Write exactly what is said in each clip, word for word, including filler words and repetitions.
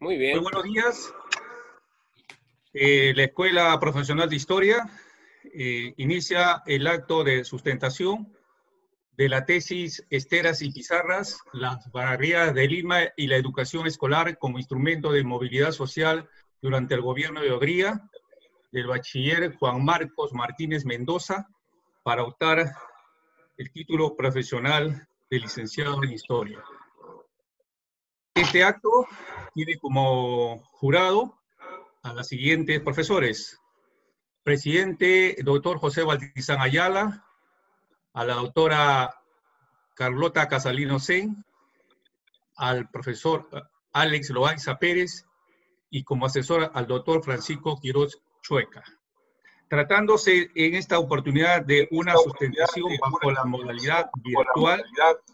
Muy bien. Muy buenos días. Eh, la Escuela Profesional de Historia eh, inicia el acto de sustentación de la tesis Esteras y Pizarras, las barreras de Lima y la educación escolar como instrumento de movilidad social durante el gobierno de Odría, del bachiller Juan Marcos Martínez Mendoza, para optar el título profesional de licenciado en Historia. Este acto tiene como jurado a los siguientes profesores: presidente, doctor José Baltizán Ayala, a la doctora Carlota Casalino Sen, al profesor Alex Loaiza Pérez y como asesor al doctor Francisco Quiroz Chueca. Tratándose en esta oportunidad de una sustentación bajo la modalidad virtual,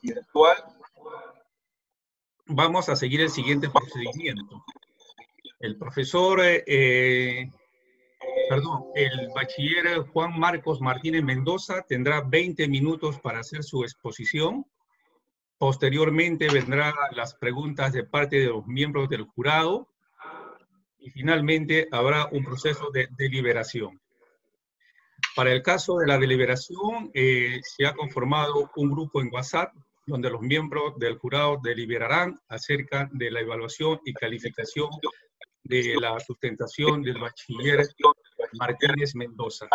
vamos a seguir el siguiente procedimiento. El profesor, eh, perdón, el bachiller Juan Marcos Martínez Mendoza tendrá veinte minutos para hacer su exposición. Posteriormente vendrán las preguntas de parte de los miembros del jurado y finalmente habrá un proceso de deliberación. Para el caso de la deliberación, eh, se ha conformado un grupo en WhatsApp donde los miembros del jurado deliberarán acerca de la evaluación y calificación de la sustentación del bachiller Martínez Mendoza.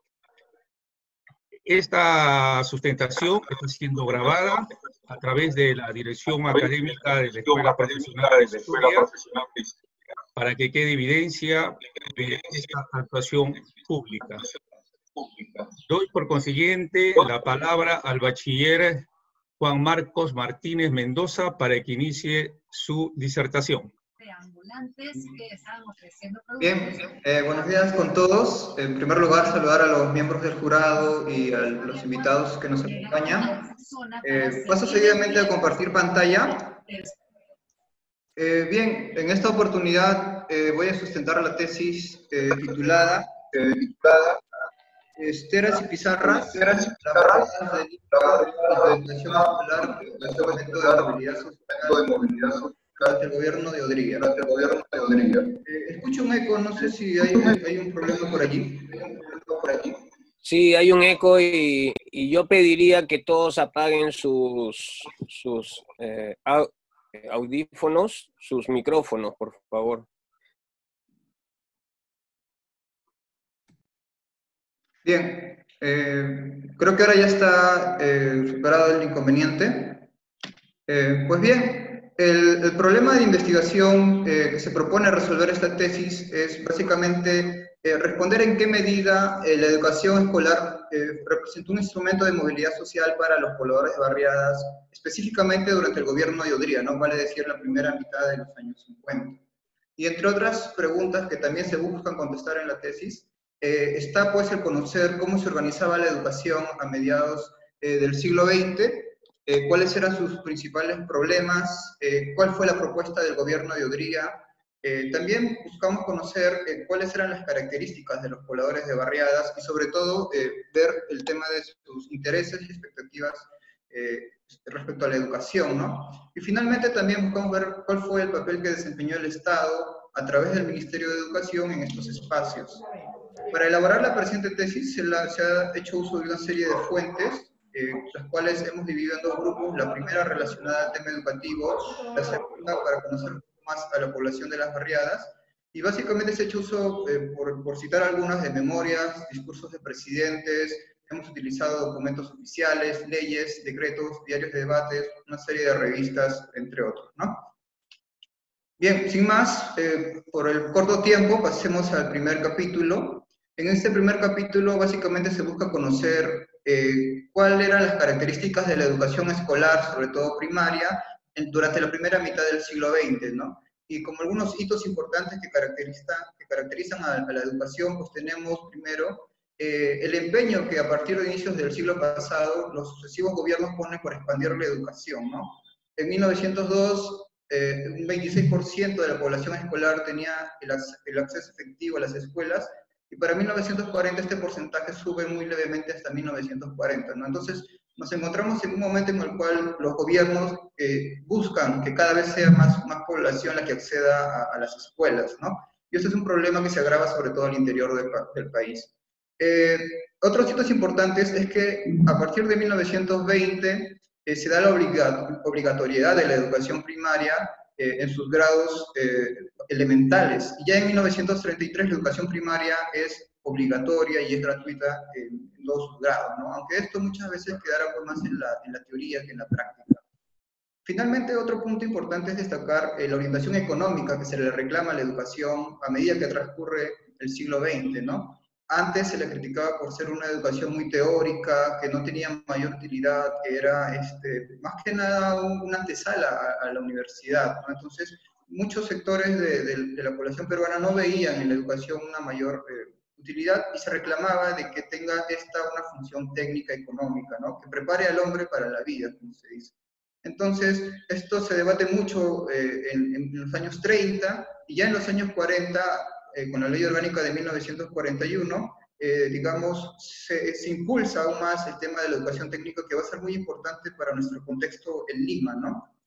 Esta sustentación está siendo grabada a través de la Dirección Académica de la Escuela Profesional de Historia para que quede evidencia de esta actuación pública. Doy por consiguiente la palabra al bachiller Juan Marcos Martínez Mendoza para que inicie su disertación. Bien, eh, buenos días con todos. En primer lugar, saludar a los miembros del jurado y a los invitados que nos acompañan. Eh, paso seguidamente a compartir pantalla. Eh, bien, en esta oportunidad eh, voy a sustentar la tesis eh, titulada, eh, titulada Esteras y Pizarras, Esteras y Pizarras, la educación escolar, el momento de movilidad social durante el gobierno de Odría. Durante el gobierno de Odría. Eh, escucho un eco, no sé si hay, hay un problema por allí. ¿Hay un problema por allí? Sí, hay un eco y, y yo pediría que todos apaguen sus, sus eh, audífonos, sus micrófonos, por favor. Bien, eh, creo que ahora ya está eh, superado el inconveniente. Eh, pues bien, el, el problema de investigación eh, que se propone resolver esta tesis es básicamente eh, responder en qué medida eh, la educación escolar eh, representó un instrumento de movilidad social para los pobladores de barriadas, específicamente durante el gobierno de Odría, ¿no? Vale decir la primera mitad de los años cincuenta. Y entre otras preguntas que también se buscan contestar en la tesis, eh, está pues el conocer cómo se organizaba la educación a mediados eh, del siglo veinte, Eh, cuáles eran sus principales problemas, eh, cuál fue la propuesta del gobierno de Odría. Eh, también buscamos conocer eh, cuáles eran las características de los pobladores de barriadas y sobre todo eh, ver el tema de sus intereses y expectativas eh, respecto a la educación, ¿no? Y finalmente también buscamos ver cuál fue el papel que desempeñó el Estado a través del Ministerio de Educación en estos espacios. Para elaborar la presente tesis se, la, se ha hecho uso de una serie de fuentes, Eh, las cuales hemos dividido en dos grupos, la primera relacionada al tema educativo, la segunda para conocer más a la población de las barriadas, y básicamente se ha hecho uso, eh, por, por citar algunas, de memorias, discursos de presidentes, hemos utilizado documentos oficiales, leyes, decretos, diarios de debates, una serie de revistas, entre otros, ¿no? Bien, sin más, eh, por el corto tiempo, pasemos al primer capítulo. En este primer capítulo, básicamente se busca conocer Eh, cuáles eran las características de la educación escolar, sobre todo primaria, en, durante la primera mitad del siglo veinte, ¿no? Y como algunos hitos importantes que, caracteriza, que caracterizan a, a la educación, pues tenemos primero eh, el empeño que a partir de inicios del siglo pasado los sucesivos gobiernos ponen por expandir la educación, ¿no? En mil novecientos dos, eh, un veintiséis por ciento de la población escolar tenía el, el acceso efectivo a las escuelas, y para mil novecientos cuarenta este porcentaje sube muy levemente hasta mil novecientos cuarenta, ¿no? Entonces, nos encontramos en un momento en el cual los gobiernos eh, buscan que cada vez sea más, más población la que acceda a, a las escuelas, ¿no? Y este es un problema que se agrava sobre todo al interior de, del país. Eh, otros hitos importantes es que a partir de mil novecientos veinte eh, se da la obliga obligatoriedad de la educación primaria eh, en sus grados eh, elementales. Y ya en mil novecientos treinta y tres la educación primaria es obligatoria y es gratuita en, en todos sus grados, ¿no? Aunque esto muchas veces quedará pues, más en la, en la teoría que en la práctica. Finalmente, otro punto importante es destacar eh, la orientación económica que se le reclama a la educación a medida que transcurre el siglo veinte, ¿no? Antes se le criticaba por ser una educación muy teórica, que no tenía mayor utilidad, que era este, más que nada un, una antesala a, a la universidad, ¿no? Entonces, muchos sectores de, de, de la población peruana no veían en la educación una mayor eh, utilidad y se reclamaba de que tenga esta una función técnica económica, ¿no? Que prepare al hombre para la vida, como se dice. Entonces, esto se debate mucho eh, en, en los años treinta y ya en los años cuarenta, eh, con la Ley Orgánica de mil novecientos cuarenta y uno, eh, digamos, se, se impulsa aún más el tema de la educación técnica, que va a ser muy importante para nuestro contexto en Lima, ¿no?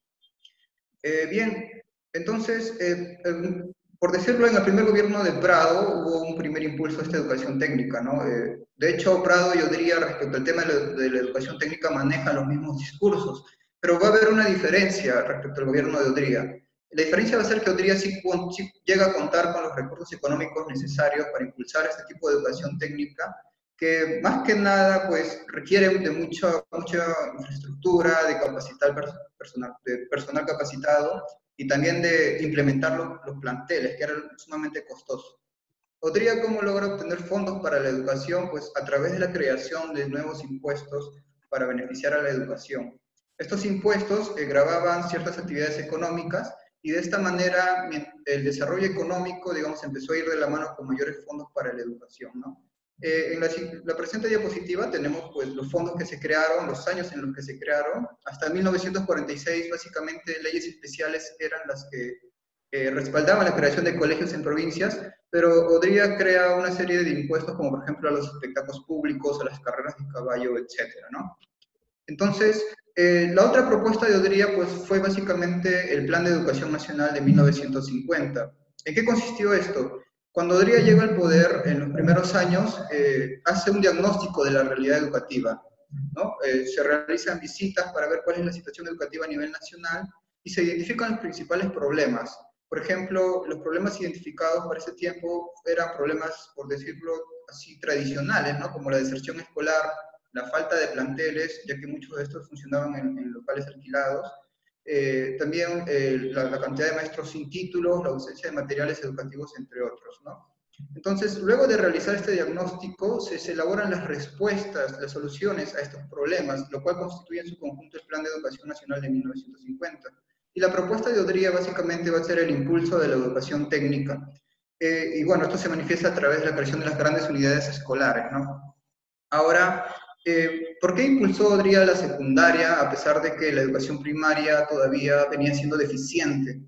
Eh, bien, entonces, eh, eh, por decirlo, en el primer gobierno de Prado hubo un primer impulso a esta educación técnica, ¿no? Eh, de hecho, Prado, yo diría, respecto al tema de la, de la educación técnica, maneja los mismos discursos, pero va a haber una diferencia respecto al gobierno de Odría. La diferencia va a ser que Odría sí, sí llega a contar con los recursos económicos necesarios para impulsar este tipo de educación técnica, que más que nada pues, requiere de mucha, mucha infraestructura, de capacitar personal, de personal capacitado y también de implementar los, los planteles, que eran sumamente costosos. Odría, ¿cómo logra obtener fondos para la educación? Pues a través de la creación de nuevos impuestos para beneficiar a la educación. Estos impuestos eh, gravaban ciertas actividades económicas y de esta manera el desarrollo económico, digamos, empezó a ir de la mano con mayores fondos para la educación, ¿no? Eh, en la, la presente diapositiva tenemos pues, los fondos que se crearon, los años en los que se crearon. Hasta mil novecientos cuarenta y seis, básicamente, leyes especiales eran las que eh, respaldaban la creación de colegios en provincias, pero Odría crea una serie de impuestos, como por ejemplo a los espectáculos públicos, a las carreras de caballo, etcétera, ¿no? Entonces, eh, la otra propuesta de Odría pues, fue básicamente el Plan de Educación Nacional de mil novecientos cincuenta. ¿En qué consistió esto? Cuando Odría llega al poder en los primeros años, eh, hace un diagnóstico de la realidad educativa, ¿no? Eh, se realizan visitas para ver cuál es la situación educativa a nivel nacional y se identifican los principales problemas. Por ejemplo, los problemas identificados para ese tiempo eran problemas, por decirlo así, tradicionales, ¿no? Como la deserción escolar, la falta de planteles, ya que muchos de estos funcionaban en, en locales alquilados, eh, también eh, la, la cantidad de maestros sin títulos, la ausencia de materiales educativos, entre otros, ¿no? Entonces, luego de realizar este diagnóstico, se, se elaboran las respuestas, las soluciones a estos problemas, lo cual constituye en su conjunto el Plan de Educación Nacional de mil novecientos cincuenta. Y la propuesta de Odría básicamente va a ser el impulso de la educación técnica. Eh, y bueno, esto se manifiesta a través de la creación de las grandes unidades escolares, ¿no? Ahora, Eh, ¿por qué impulsó Odría la secundaria a pesar de que la educación primaria todavía venía siendo deficiente?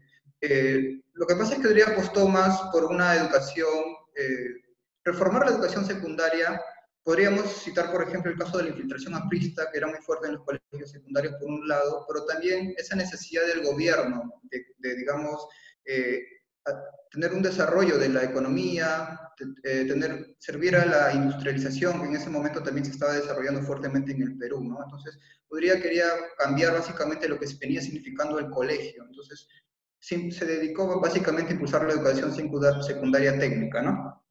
Eh, lo que pasa es que Odría apostó más por una educación, eh, reformar la educación secundaria. Podríamos citar, por ejemplo, el caso de la infiltración aprista, que era muy fuerte en los colegios secundarios por un lado, pero también esa necesidad del gobierno de, de digamos, eh, tener un desarrollo de la economía, eh, tener, servir a la industrialización, que en ese momento también se estaba desarrollando fuertemente en el Perú, ¿no? Entonces, Odría quería cambiar básicamente lo que venía significando el colegio. Entonces, se, se dedicó básicamente a impulsar la educación secundaria técnica, ¿no?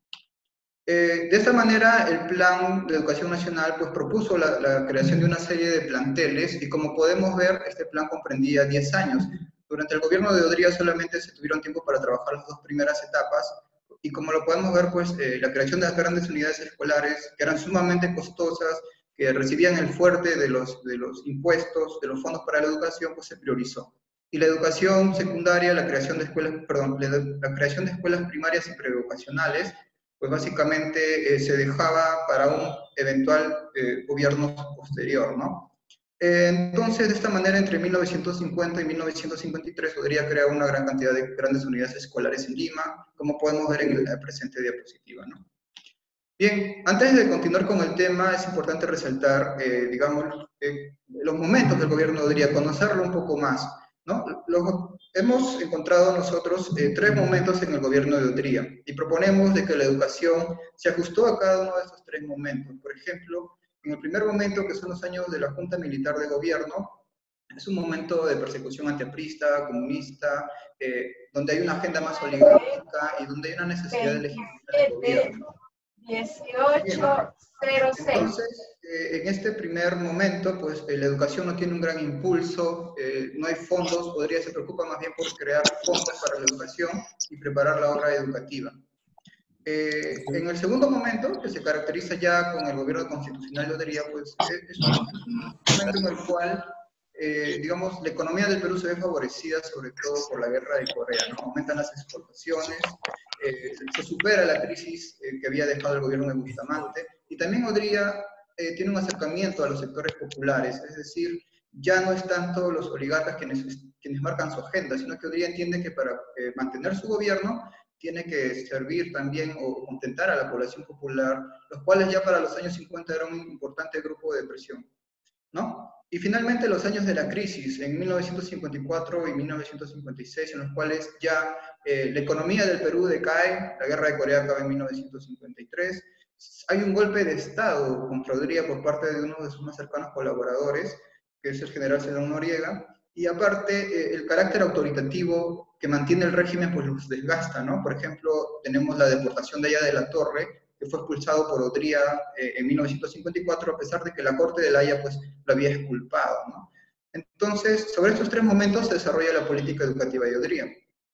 Eh, de esta manera, el Plan de Educación Nacional pues, propuso la, la creación de una serie de planteles y como podemos ver, este plan comprendía diez años. Durante el gobierno de Odría solamente se tuvieron tiempo para trabajar las dos primeras etapas y como lo podemos ver, pues eh, la creación de las grandes unidades escolares, que eran sumamente costosas, que recibían el fuerte de los, de los impuestos, de los fondos para la educación, pues se priorizó. Y la educación secundaria, la creación de escuelas, perdón, la, la creación de escuelas primarias y prevocacionales, pues básicamente eh, se dejaba para un eventual eh, gobierno posterior, ¿no? Entonces, de esta manera, entre mil novecientos cincuenta y mil novecientos cincuenta y tres, Odría crear una gran cantidad de grandes unidades escolares en Lima, como podemos ver en la presente diapositiva, ¿no? Bien, antes de continuar con el tema, es importante resaltar, eh, digamos, eh, los momentos del gobierno de Odría, conocerlo un poco más, ¿no? Los, hemos encontrado nosotros eh, tres momentos en el gobierno de Odría y proponemos de que la educación se ajustó a cada uno de estos tres momentos. Por ejemplo, en el primer momento, que son los años de la Junta Militar de Gobierno, es un momento de persecución antiaprista, comunista, eh, donde hay una agenda más oligárquica y donde hay una necesidad de legitimar el gobierno. dieciocho cero seis. Entonces, eh, en este primer momento, pues eh, la educación no tiene un gran impulso, eh, no hay fondos, Odría se preocupa más bien por crear fondos para la educación y preparar la obra educativa. Eh, en el segundo momento, que se caracteriza ya con el gobierno constitucional de Odría, pues eh, es un momento en el cual, eh, digamos, la economía del Perú se ve favorecida sobre todo por la guerra de Corea, ¿no? Aumentan las exportaciones, eh, se supera la crisis eh, que había dejado el gobierno de Bustamante, y también Odría eh, tiene un acercamiento a los sectores populares, es decir, ya no es tanto los oligarcas quienes, quienes marcan su agenda, sino que Odría entiende que para eh, mantener su gobierno tiene que servir también o contentar a la población popular, los cuales ya para los años cincuenta eran un importante grupo de presión, ¿no? Y finalmente los años de la crisis, en mil novecientos cincuenta y cuatro y mil novecientos cincuenta y seis, en los cuales ya eh, la economía del Perú decae, la guerra de Corea acaba en mil novecientos cincuenta y tres, hay un golpe de Estado contra Odría por parte de uno de sus más cercanos colaboradores, que es el general Sedón Noriega, y aparte eh, el carácter autoritativo que mantiene el régimen pues los desgasta, ¿no? Por ejemplo, tenemos la deportación de Aya de la Torre, que fue expulsado por Odría eh, en mil novecientos cincuenta y cuatro, a pesar de que la Corte de la Haya pues, lo había exculpado, ¿no? Entonces, sobre estos tres momentos se desarrolla la política educativa de Odría.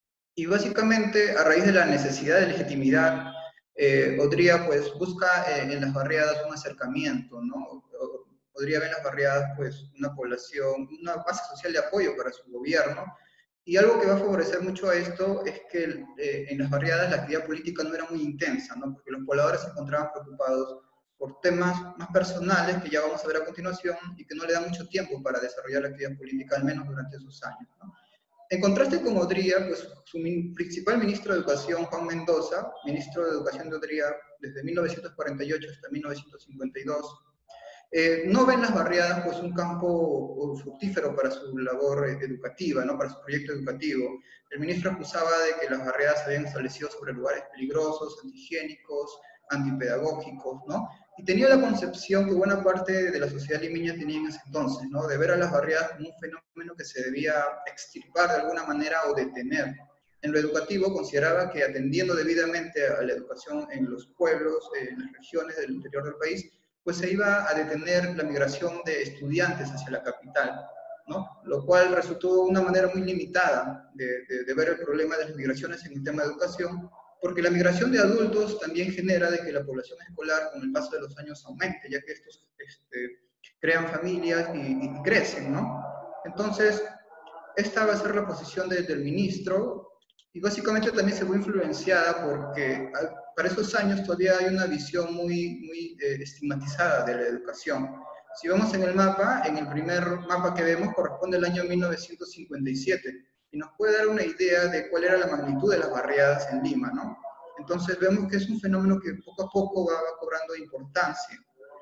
Y básicamente, a raíz de la necesidad de legitimidad, eh, Odría pues, busca eh, en las barriadas un acercamiento, ¿no? Odría ve en las barriadas pues, una población, una base social de apoyo para su gobierno. Y algo que va a favorecer mucho a esto es que eh, en las barriadas la actividad política no era muy intensa, ¿no? Porque los pobladores se encontraban preocupados por temas más personales que ya vamos a ver a continuación y que no le dan mucho tiempo para desarrollar la actividad política, al menos durante esos años, ¿no? En contraste con Odría, pues su principal ministro de Educación, Juan Mendoza, ministro de Educación de Odría desde mil novecientos cuarenta y ocho hasta mil novecientos cincuenta y dos, Eh, no ven las barriadas pues, un campo fructífero para su labor educativa, ¿no? Para su proyecto educativo. El ministro acusaba de que las barriadas se habían establecido sobre lugares peligrosos, antihigiénicos, antipedagógicos, ¿no? Y tenía la concepción que buena parte de la sociedad limeña tenía en ese entonces, ¿no? De ver a las barriadas como un fenómeno que se debía extirpar de alguna manera o detener. En lo educativo consideraba que atendiendo debidamente a la educación en los pueblos, en las regiones del interior del país, pues se iba a detener la migración de estudiantes hacia la capital, ¿no? Lo cual resultó una manera muy limitada de, de, de ver el problema de las migraciones en el tema de educación, porque la migración de adultos también genera de que la población escolar con el paso de los años aumente, ya que estos este, crean familias y, y crecen, ¿no? Entonces, esta va a ser la posición de, del ministro, y básicamente también se fue influenciada porque para esos años todavía hay una visión muy, muy eh, estigmatizada de la educación. Si vemos en el mapa, en el primer mapa que vemos corresponde al año mil novecientos cincuenta y siete, y nos puede dar una idea de cuál era la magnitud de las barriadas en Lima, ¿no? Entonces vemos que es un fenómeno que poco a poco va, va cobrando importancia.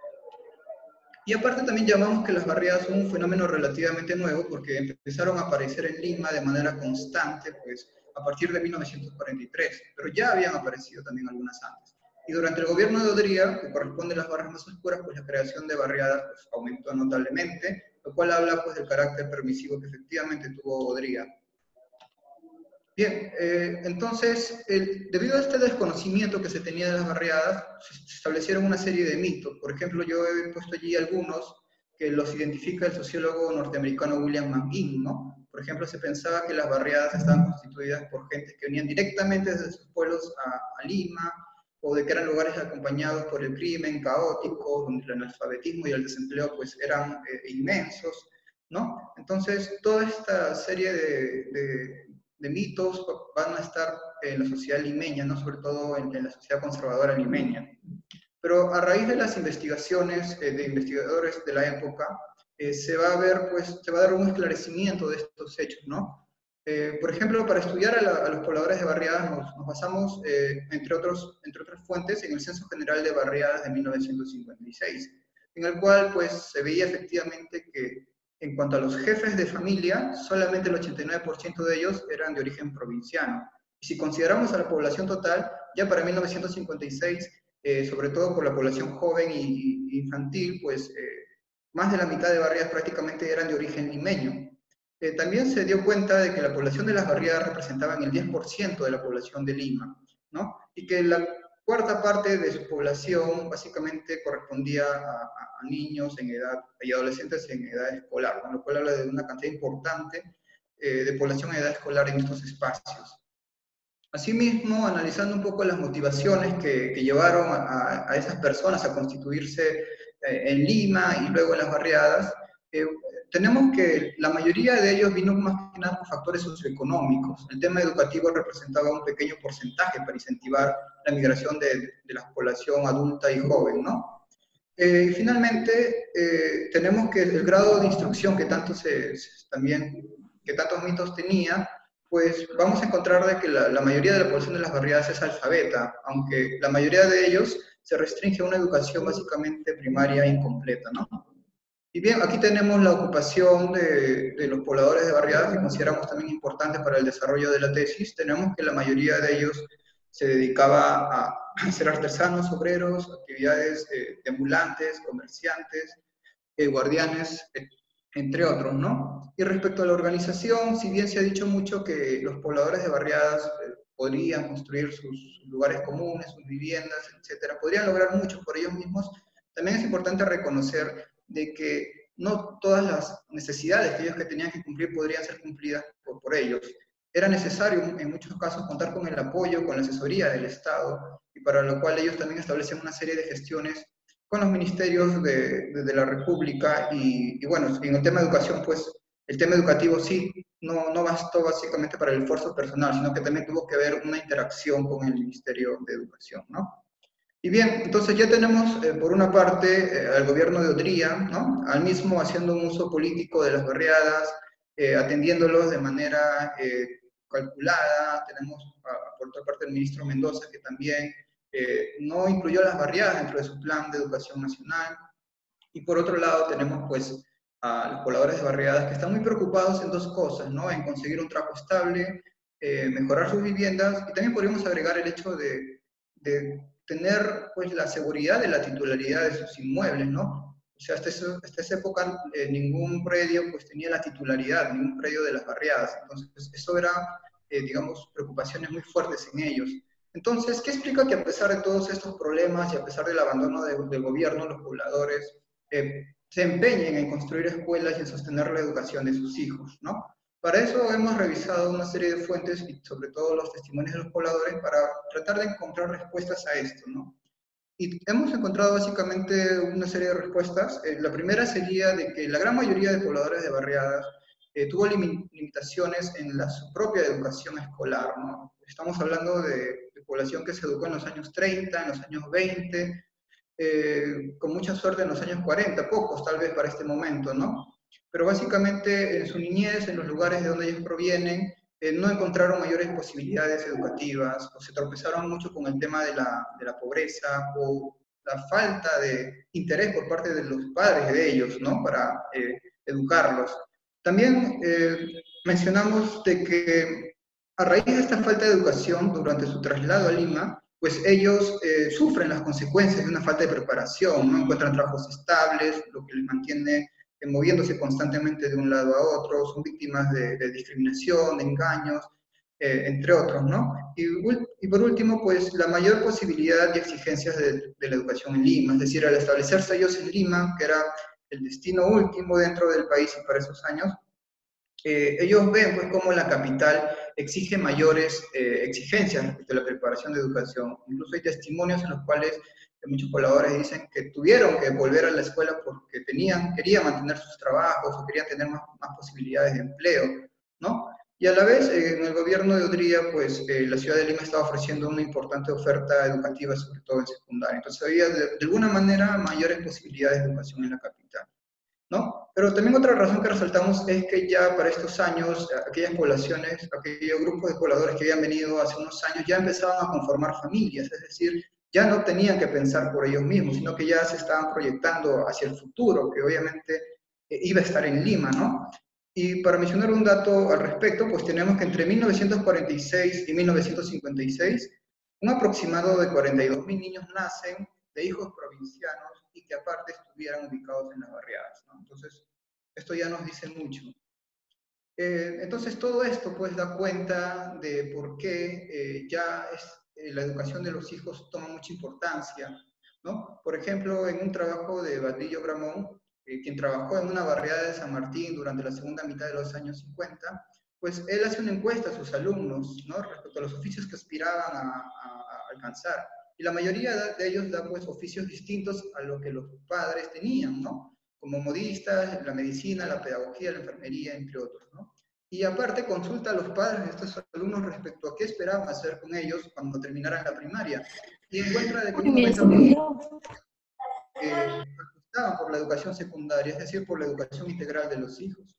Y aparte también llamamos que las barriadas son un fenómeno relativamente nuevo porque empezaron a aparecer en Lima de manera constante, pues, a partir de mil novecientos cuarenta y tres, pero ya habían aparecido también algunas antes. Y durante el gobierno de Odría, que corresponde a las barrias más oscuras, pues la creación de barriadas pues, aumentó notablemente, lo cual habla pues, del carácter permisivo que efectivamente tuvo Odría. Bien, eh, entonces, el, debido a este desconocimiento que se tenía de las barriadas, se establecieron una serie de mitos. Por ejemplo, yo he puesto allí algunos que los identifica el sociólogo norteamericano William McGinn, ¿no? Por ejemplo, se pensaba que las barriadas estaban constituidas por gentes que venían directamente desde sus pueblos a, a Lima, o de que eran lugares acompañados por el crimen caótico, donde el analfabetismo y el desempleo pues, eran eh, inmensos, ¿no? Entonces, toda esta serie de, de, de mitos van a estar en la sociedad limeña, ¿no? Sobre todo en, en la sociedad conservadora limeña. Pero a raíz de las investigaciones eh, de investigadores de la época, eh, se va a ver, pues, se va a dar un esclarecimiento de estos hechos, ¿no? Eh, por ejemplo, para estudiar a, la, a los pobladores de barriadas nos, nos basamos, eh, entre, otros, entre otras fuentes, en el Censo General de Barriadas de mil novecientos cincuenta y seis. en el cual pues se veía efectivamente que en cuanto a los jefes de familia, solamente el ochenta y nueve por ciento de ellos eran de origen provinciano. Y si consideramos a la población total, ya para mil novecientos cincuenta y seis, eh, sobre todo por la población joven y, y infantil, pues eh, más de la mitad de barriadas prácticamente eran de origen limeño. Eh, también se dio cuenta de que la población de las barriadas representaban el diez por ciento de la población de Lima, ¿no? Y que la cuarta parte de su población básicamente correspondía a, a niños en edad, y adolescentes en edad escolar, con lo cual habla de una cantidad importante eh, de población en edad escolar en estos espacios. Asimismo, analizando un poco las motivaciones que, que llevaron a, a esas personas a constituirse eh, en Lima y luego en las barriadas, eh, tenemos que la mayoría de ellos vino más que nada por factores socioeconómicos. El tema educativo representaba un pequeño porcentaje para incentivar la migración de, de la población adulta y joven, ¿no? Eh, finalmente, eh, tenemos que el grado de instrucción que, tanto se, también, que tantos mitos tenía, pues vamos a encontrar de que la, la mayoría de la población de las barriadas es alfabeta, aunque la mayoría de ellos se restringe a una educación básicamente primaria incompleta, ¿no? Y bien, aquí tenemos la ocupación de, de los pobladores de barriadas, que consideramos también importante para el desarrollo de la tesis. Tenemos que la mayoría de ellos se dedicaba a ser artesanos, obreros, actividades eh, de ambulantes, comerciantes, eh, guardianes, eh, entre otros, ¿no? Y respecto a la organización, si bien se ha dicho mucho que los pobladores de barriadas eh, podrían construir sus lugares comunes, sus viviendas, etcétera, podrían lograr mucho por ellos mismos, también es importante reconocer de que no todas las necesidades que ellos que tenían que cumplir podrían ser cumplidas por, por ellos. Era necesario en muchos casos contar con el apoyo, con la asesoría del Estado, y para lo cual ellos también establecen una serie de gestiones con los ministerios de, de, de la República, y, y bueno, en el tema de educación, pues el tema educativo sí, no, no bastó básicamente para el esfuerzo personal, sino que también tuvo que haber una interacción con el Ministerio de Educación, ¿no? Y bien, entonces ya tenemos eh, por una parte eh, al gobierno de Odría, ¿no? Al mismo haciendo un uso político de las barriadas, eh, atendiéndolos de manera eh, calculada. Tenemos a, por otra parte el ministro Mendoza, que también eh, no incluyó las barriadas dentro de su plan de educación nacional. Y por otro lado tenemos pues a los pobladores de barriadas que están muy preocupados en dos cosas, ¿no? En conseguir un trabajo estable, eh, mejorar sus viviendas, y también podríamos agregar el hecho de, de tener pues la seguridad de la titularidad de sus inmuebles, ¿no? O sea, hasta, eso, hasta esa época eh, ningún predio pues tenía la titularidad, ningún predio de las barriadas. Entonces eso era, eh, digamos, preocupaciones muy fuertes en ellos. Entonces, ¿qué explica que a pesar de todos estos problemas y a pesar del abandono de, del gobierno, los pobladores eh, se empeñen en construir escuelas y en sostener la educación de sus hijos, ¿no? Para eso hemos revisado una serie de fuentes y sobre todo los testimonios de los pobladores para tratar de encontrar respuestas a esto, ¿no? Y hemos encontrado básicamente una serie de respuestas. Eh, la primera sería de que la gran mayoría de pobladores de barriadas eh, tuvo lim limitaciones en la, su propia educación escolar, ¿no? Estamos hablando de, de población que se educó en los años treinta, en los años veinte, eh, con mucha suerte en los años cuarenta, pocos tal vez para este momento, ¿no? Pero básicamente en su niñez, en los lugares de donde ellos provienen, eh, no encontraron mayores posibilidades educativas, o se tropezaron mucho con el tema de la, de la pobreza, o la falta de interés por parte de los padres de ellos, ¿no? Para eh, educarlos. También eh, mencionamos de que a raíz de esta falta de educación, durante su traslado a Lima, pues ellos eh, sufren las consecuencias de una falta de preparación, no encuentran trabajos estables, lo que les mantiene moviéndose constantemente de un lado a otro, son víctimas de, de discriminación, de engaños, eh, entre otros, ¿no? Y, y por último, pues la mayor posibilidad y exigencias de, de la educación en Lima, es decir, al establecerse ellos en Lima, que era el destino último dentro del país y para esos años, eh, ellos ven pues cómo la capital exige mayores eh, exigencias respecto a la preparación de educación. Incluso hay testimonios en los cuales muchos pobladores dicen que tuvieron que volver a la escuela porque tenían, querían mantener sus trabajos o querían tener más, más posibilidades de empleo, ¿no? Y a la vez, eh, en el gobierno de Odría, pues eh, la ciudad de Lima estaba ofreciendo una importante oferta educativa, sobre todo en secundaria. Entonces había de, de alguna manera mayores posibilidades de educación en la capital, ¿no? Pero también otra razón que resaltamos es que ya para estos años, aquellas poblaciones, aquellos grupos de pobladores que habían venido hace unos años, ya empezaban a conformar familias, es decir, ya no tenían que pensar por ellos mismos, sino que ya se estaban proyectando hacia el futuro, que obviamente eh, iba a estar en Lima, ¿no? Y para mencionar un dato al respecto, pues tenemos que entre mil novecientos cuarenta y seis y mil novecientos cincuenta y seis, un aproximado de cuarenta y dos mil niños nacen de hijos provincianos y que aparte estuvieran ubicados en las barriadas, ¿no? Entonces, esto ya nos dice mucho. Eh, entonces, todo esto pues da cuenta de por qué eh, ya es, eh, la educación de los hijos toma mucha importancia, ¿no? Por ejemplo, en un trabajo de Badillo Gramón, eh, quien trabajó en una barriada de San Martín durante la segunda mitad de los años cincuenta, pues él hace una encuesta a sus alumnos, ¿no? Respecto a los oficios que aspiraban a, a, a alcanzar. Y la mayoría de ellos dan pues oficios distintos a lo que los padres tenían, ¿no? Como modistas, la medicina, la pedagogía, la enfermería, entre otros, ¿no? Y aparte consulta a los padres de estos alumnos respecto a qué esperaban hacer con ellos cuando terminaran la primaria. Y encuentra de que un noventa por ciento eh, apostaban por la educación secundaria, es decir, por la educación integral de los hijos.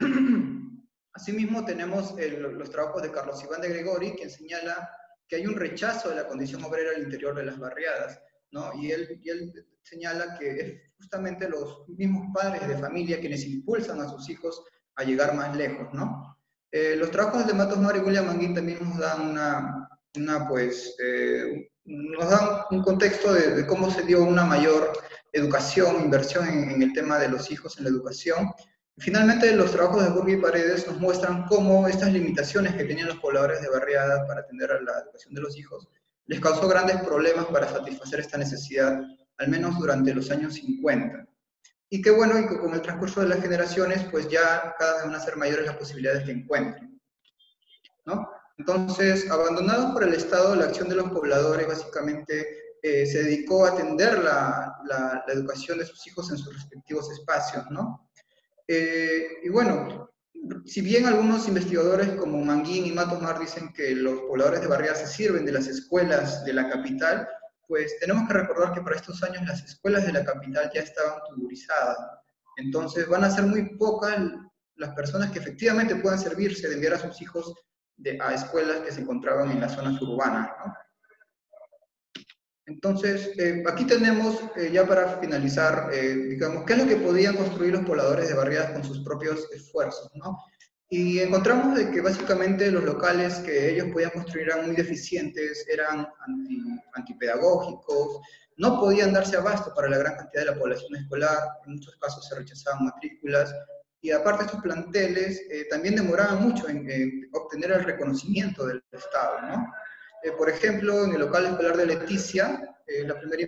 Asimismo, tenemos el, los trabajos de Carlos Iván de Gregori, quien señala que hay un rechazo de la condición obrera al interior de las barriadas, ¿no? Y él, y él señala que es justamente los mismos padres de familia quienes impulsan a sus hijos a llegar más lejos, ¿no? Eh, los trabajos de Matos Mora y William Manguín también nos dan una, una pues, eh, nos dan un contexto de, de cómo se dio una mayor educación, inversión en, en el tema de los hijos en la educación. Finalmente, los trabajos de Burgui y Paredes nos muestran cómo estas limitaciones que tenían los pobladores de barriadas para atender a la educación de los hijos les causó grandes problemas para satisfacer esta necesidad, al menos durante los años cincuenta. Y qué bueno, y que con el transcurso de las generaciones, pues ya cada vez van a ser mayores las posibilidades que encuentren, ¿no? Entonces, abandonados por el Estado, la acción de los pobladores básicamente eh, se dedicó a atender la, la, la educación de sus hijos en sus respectivos espacios, ¿no? Eh, y bueno, si bien algunos investigadores como Manguín y Matos Mar dicen que los pobladores de barriadas se sirven de las escuelas de la capital, pues tenemos que recordar que para estos años las escuelas de la capital ya estaban tuburizadas. Entonces van a ser muy pocas las personas que efectivamente puedan servirse de enviar a sus hijos de, a escuelas que se encontraban en las zonas urbanas, ¿no? Entonces, eh, aquí tenemos, eh, ya para finalizar, eh, digamos, qué es lo que podían construir los pobladores de barriadas con sus propios esfuerzos, ¿no? Y encontramos de que básicamente los locales que ellos podían construir eran muy deficientes, eran anti, antipedagógicos, no podían darse abasto para la gran cantidad de la población escolar, en muchos casos se rechazaban matrículas, y aparte estos planteles eh, también demoraban mucho en, en obtener el reconocimiento del Estado, ¿no? Eh, por ejemplo, en el local escolar de Leticia, eh, la primera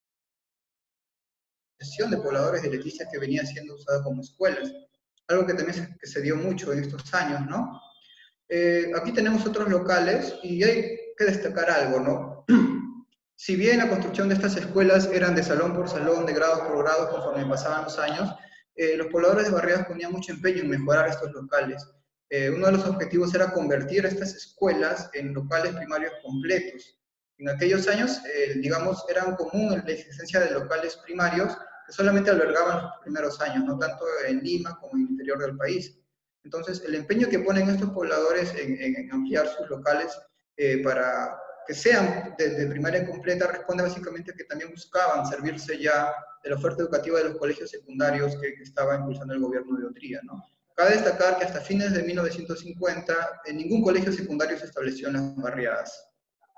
sesión de pobladores de Leticia que venía siendo usada como escuelas, algo que también se, que se dio mucho en estos años, ¿no? Eh, aquí tenemos otros locales y hay que destacar algo, ¿no? Si bien la construcción de estas escuelas eran de salón por salón, de grado por grado, conforme pasaban los años, eh, los pobladores de barriadas ponían mucho empeño en mejorar estos locales. Eh, uno de los objetivos era convertir estas escuelas en locales primarios completos. En aquellos años, eh, digamos, era común la existencia de locales primarios que solamente albergaban los primeros años, no tanto en Lima como en el interior del país. Entonces, el empeño que ponen estos pobladores en, en ampliar sus locales eh, para que sean de, de primaria completa responde básicamente a que también buscaban servirse ya de la oferta educativa de los colegios secundarios que, que estaba impulsando el gobierno de Odría, ¿no? Cabe destacar que hasta fines de mil novecientos cincuenta en ningún colegio secundario se estableció en las barriadas.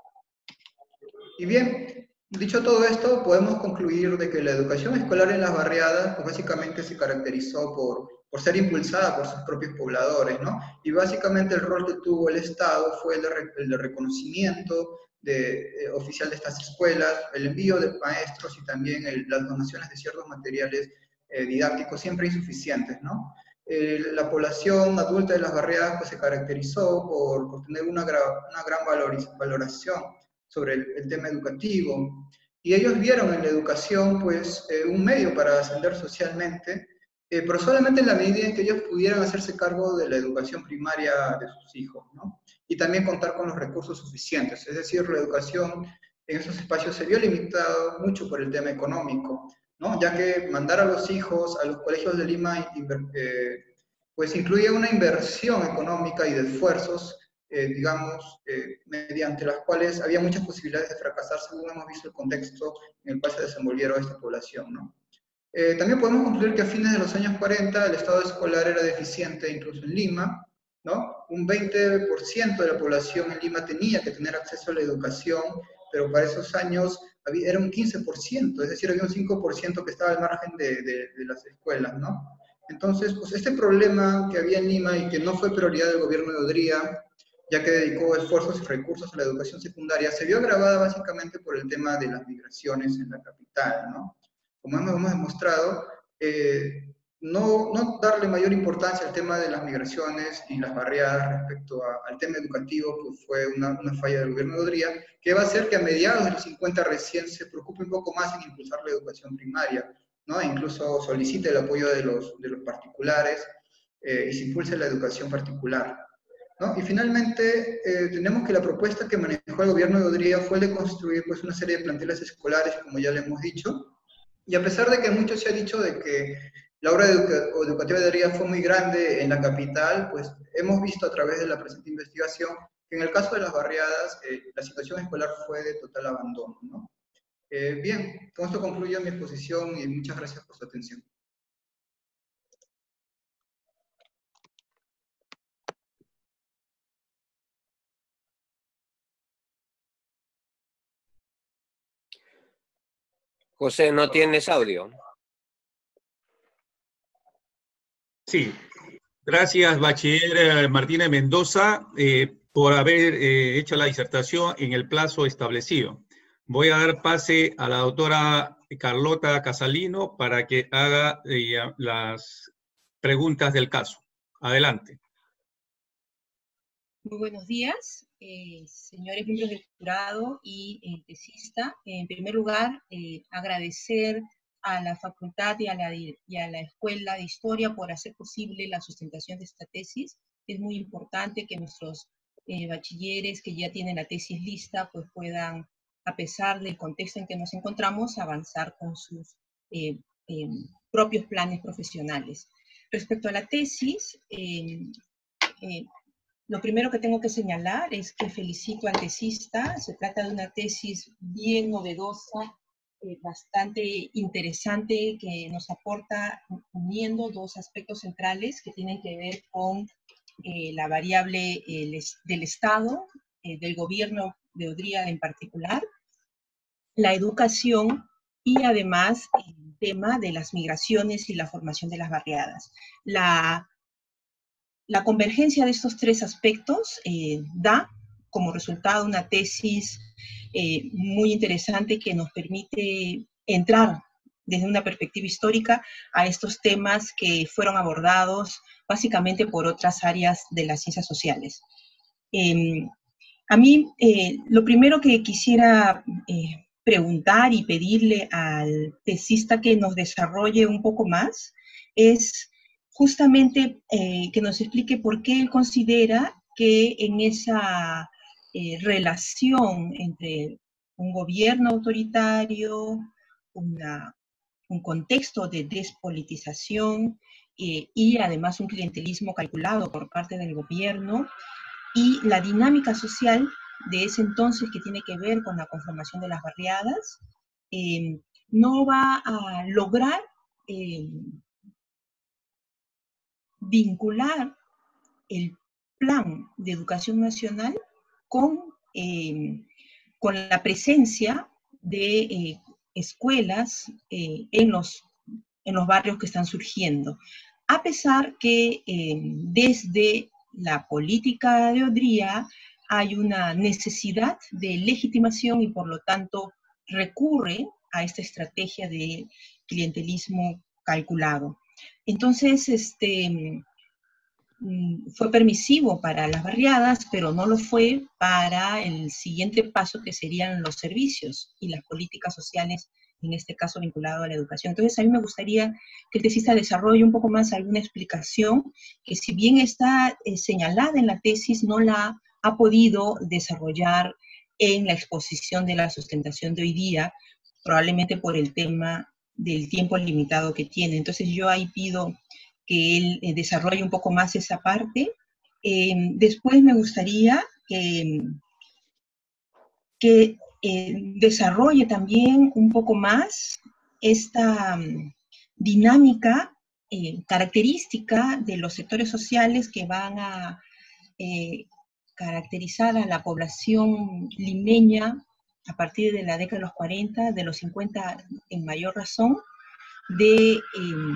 Y bien, dicho todo esto, podemos concluir de que la educación escolar en las barriadas pues básicamente se caracterizó por, por ser impulsada por sus propios pobladores, ¿no? Y básicamente el rol que tuvo el Estado fue el de, el de reconocimiento de, eh, oficial de estas escuelas, el envío de maestros y también el, las donaciones de ciertos materiales eh, didácticos siempre insuficientes, ¿no? Eh, la población adulta de las barriadas pues, se caracterizó por, por tener una, gra, una gran valoriz, valoración sobre el, el tema educativo, y ellos vieron en la educación pues, eh, un medio para ascender socialmente, eh, pero solamente en la medida en que ellos pudieran hacerse cargo de la educación primaria de sus hijos, ¿no? Y también contar con los recursos suficientes, es decir, la educación en esos espacios se vio limitado mucho por el tema económico, ¿no? Ya que mandar a los hijos a los colegios de Lima eh, pues incluía una inversión económica y de esfuerzos eh, digamos, eh, mediante las cuales había muchas posibilidades de fracasar, según hemos visto el contexto en el cual se desenvolvieron esta población, ¿no? Eh, también podemos concluir que a fines de los años cuarenta el estado escolar era deficiente, incluso en Lima, ¿no? Un veinte por ciento de la población en Lima tenía que tener acceso a la educación, pero para esos años había, era un quince por ciento, es decir, había un cinco por ciento que estaba al margen de, de, de las escuelas, ¿no? Entonces, pues este problema que había en Lima y que no fue prioridad del gobierno de Odría, ya que dedicó esfuerzos y recursos a la educación secundaria, se vio agravada básicamente por el tema de las migraciones en la capital, ¿no? Como hemos demostrado, eh, no, no darle mayor importancia al tema de las migraciones y las barriadas respecto a, al tema educativo, pues fue una, una falla del gobierno de Odría, que va a hacer que a mediados de los cincuenta recién se preocupe un poco más en impulsar la educación primaria, ¿no? E incluso solicite el apoyo de los, de los particulares eh, y se impulse la educación particular, ¿no? Y finalmente, eh, tenemos que la propuesta que manejó el gobierno de Odría fue el de construir pues, una serie de planteles escolares, como ya le hemos dicho, y a pesar de que mucho se ha dicho de que la obra educa educativa de Odría fue muy grande en la capital, pues hemos visto a través de la presente investigación que en el caso de las barriadas, eh, la situación escolar fue de total abandono, ¿no? Eh, bien, con esto concluyo mi exposición y muchas gracias por su atención. José, ¿no tienes audio? Sí. Gracias, bachiller Martínez Mendoza, eh, por haber eh, hecho la disertación en el plazo establecido. Voy a dar pase a la doctora Carlota Casalino para que haga eh, las preguntas del caso. Adelante. Muy buenos días, eh, señores miembros del jurado y eh, tesista. En primer lugar, eh, agradecer a la facultad y a la, y a la Escuela de Historia por hacer posible la sustentación de esta tesis. Es muy importante que nuestros eh, bachilleres que ya tienen la tesis lista pues puedan, a pesar del contexto en que nos encontramos, avanzar con sus eh, eh, propios planes profesionales. Respecto a la tesis, eh, eh, lo primero que tengo que señalar es que felicito al tesista. Se trata de una tesis bien novedosa, eh, bastante interesante, que nos aporta uniendo dos aspectos centrales que tienen que ver con eh, la variable eh, les, del Estado, eh, del gobierno de Odría en particular, la educación y además el tema de las migraciones y la formación de las barriadas. La La convergencia de estos tres aspectos eh, da como resultado una tesis eh, muy interesante que nos permite entrar desde una perspectiva histórica a estos temas que fueron abordados básicamente por otras áreas de las ciencias sociales. Eh, a mí, eh, lo primero que quisiera eh, preguntar y pedirle al tesista que nos desarrolle un poco más es justamente eh, que nos explique por qué él considera que en esa eh, relación entre un gobierno autoritario, una, un contexto de despolitización eh, y además un clientelismo calculado por parte del gobierno y la dinámica social de ese entonces que tiene que ver con la conformación de las barriadas, eh, no va a lograr eh, vincular el plan de educación nacional con, eh, con la presencia de eh, escuelas eh, en, los, en los barrios que están surgiendo. A pesar que eh, desde la política de Odría hay una necesidad de legitimación y por lo tanto recurre a esta estrategia de clientelismo calculado. Entonces, este, fue permisivo para las barriadas, pero no lo fue para el siguiente paso que serían los servicios y las políticas sociales, en este caso vinculado a la educación. Entonces, a mí me gustaría que el tesista desarrolle un poco más alguna explicación que si bien está eh, señalada en la tesis, no la ha podido desarrollar en la exposición de la sustentación de hoy día, probablemente por el tema del tiempo limitado que tiene. Entonces yo ahí pido que él eh, desarrolle un poco más esa parte Eh, después me gustaría que, que eh, desarrolle también un poco más esta um, dinámica eh, característica de los sectores sociales que van a eh, caracterizar a la población limeña a partir de la década de los cuarenta, de los cincuenta en mayor razón, de, eh,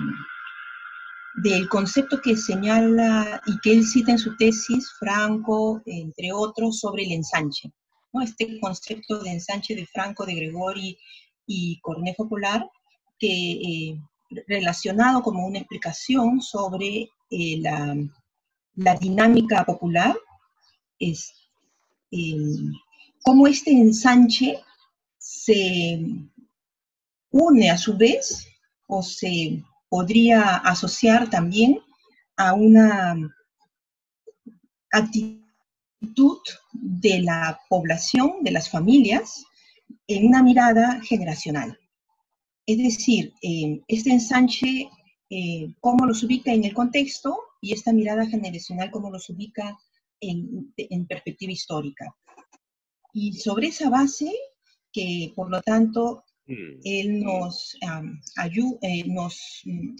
del concepto que señala y que él cita en su tesis, Franco, entre otros, sobre el ensanche, ¿no? Este concepto de ensanche de Franco, de Gregori y Cornejo Polar, que eh, relacionado como una explicación sobre eh, la, la dinámica popular, es eh, cómo este ensanche se une a su vez o se podría asociar también a una actitud de la población, de las familias, en una mirada generacional. Es decir, eh, este ensanche, eh, cómo los ubica en el contexto, y esta mirada generacional, cómo los ubica en, en perspectiva histórica. Y sobre esa base, que por lo tanto, él nos, um, ayuda, eh, nos um,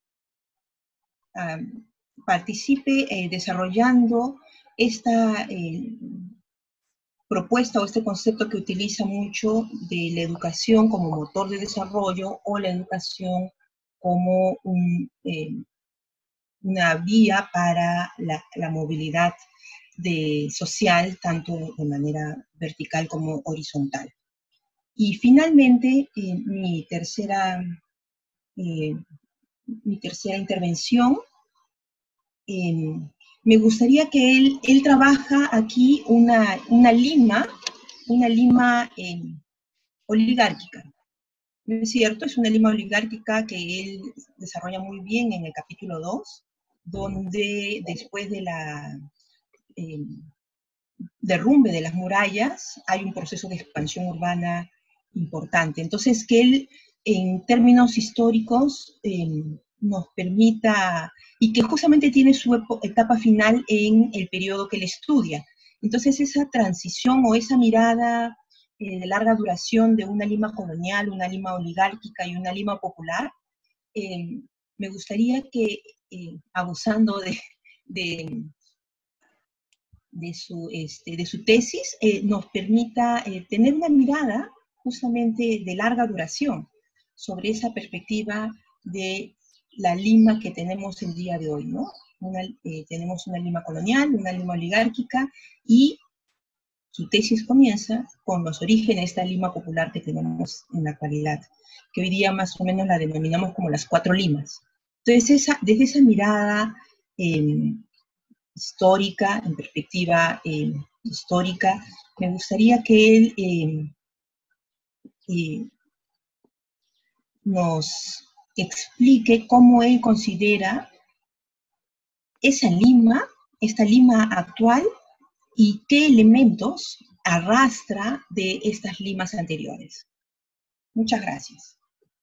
um, participe eh, desarrollando esta eh, propuesta o este concepto que utiliza mucho de la educación como motor de desarrollo, o la educación como un, eh, una vía para la, la movilidad de, social, tanto de manera vertical como horizontal. Y finalmente, eh, mi, tercera, eh, mi tercera intervención, eh, me gustaría que él, él trabaja aquí una, una lima, una lima eh, oligárquica. ¿No es cierto? Es una lima oligárquica que él desarrolla muy bien en el capítulo dos, donde después de la eh, derrumbe de las murallas hay un proceso de expansión urbana importante. Entonces, que él, en términos históricos, eh, nos permita, y que justamente tiene su etapa final en el periodo que él estudia. Entonces, esa transición o esa mirada eh, de larga duración de una Lima colonial, una Lima oligárquica y una Lima popular, eh, me gustaría que, eh, abusando de, de, de, su, este, de su tesis, eh, nos permita eh, tener una mirada justamente de larga duración sobre esa perspectiva de la Lima que tenemos el día de hoy, ¿no? Una, eh, tenemos una Lima colonial, una Lima oligárquica, y su tesis comienza con los orígenes de esta Lima popular que tenemos en la actualidad, que hoy día más o menos la denominamos como las cuatro Limas. Entonces, esa, desde esa mirada eh, histórica, en perspectiva eh, histórica, me gustaría que él eh, eh, nos explique cómo él considera esa Lima, esta Lima actual, y qué elementos arrastra de estas Limas anteriores. Muchas gracias.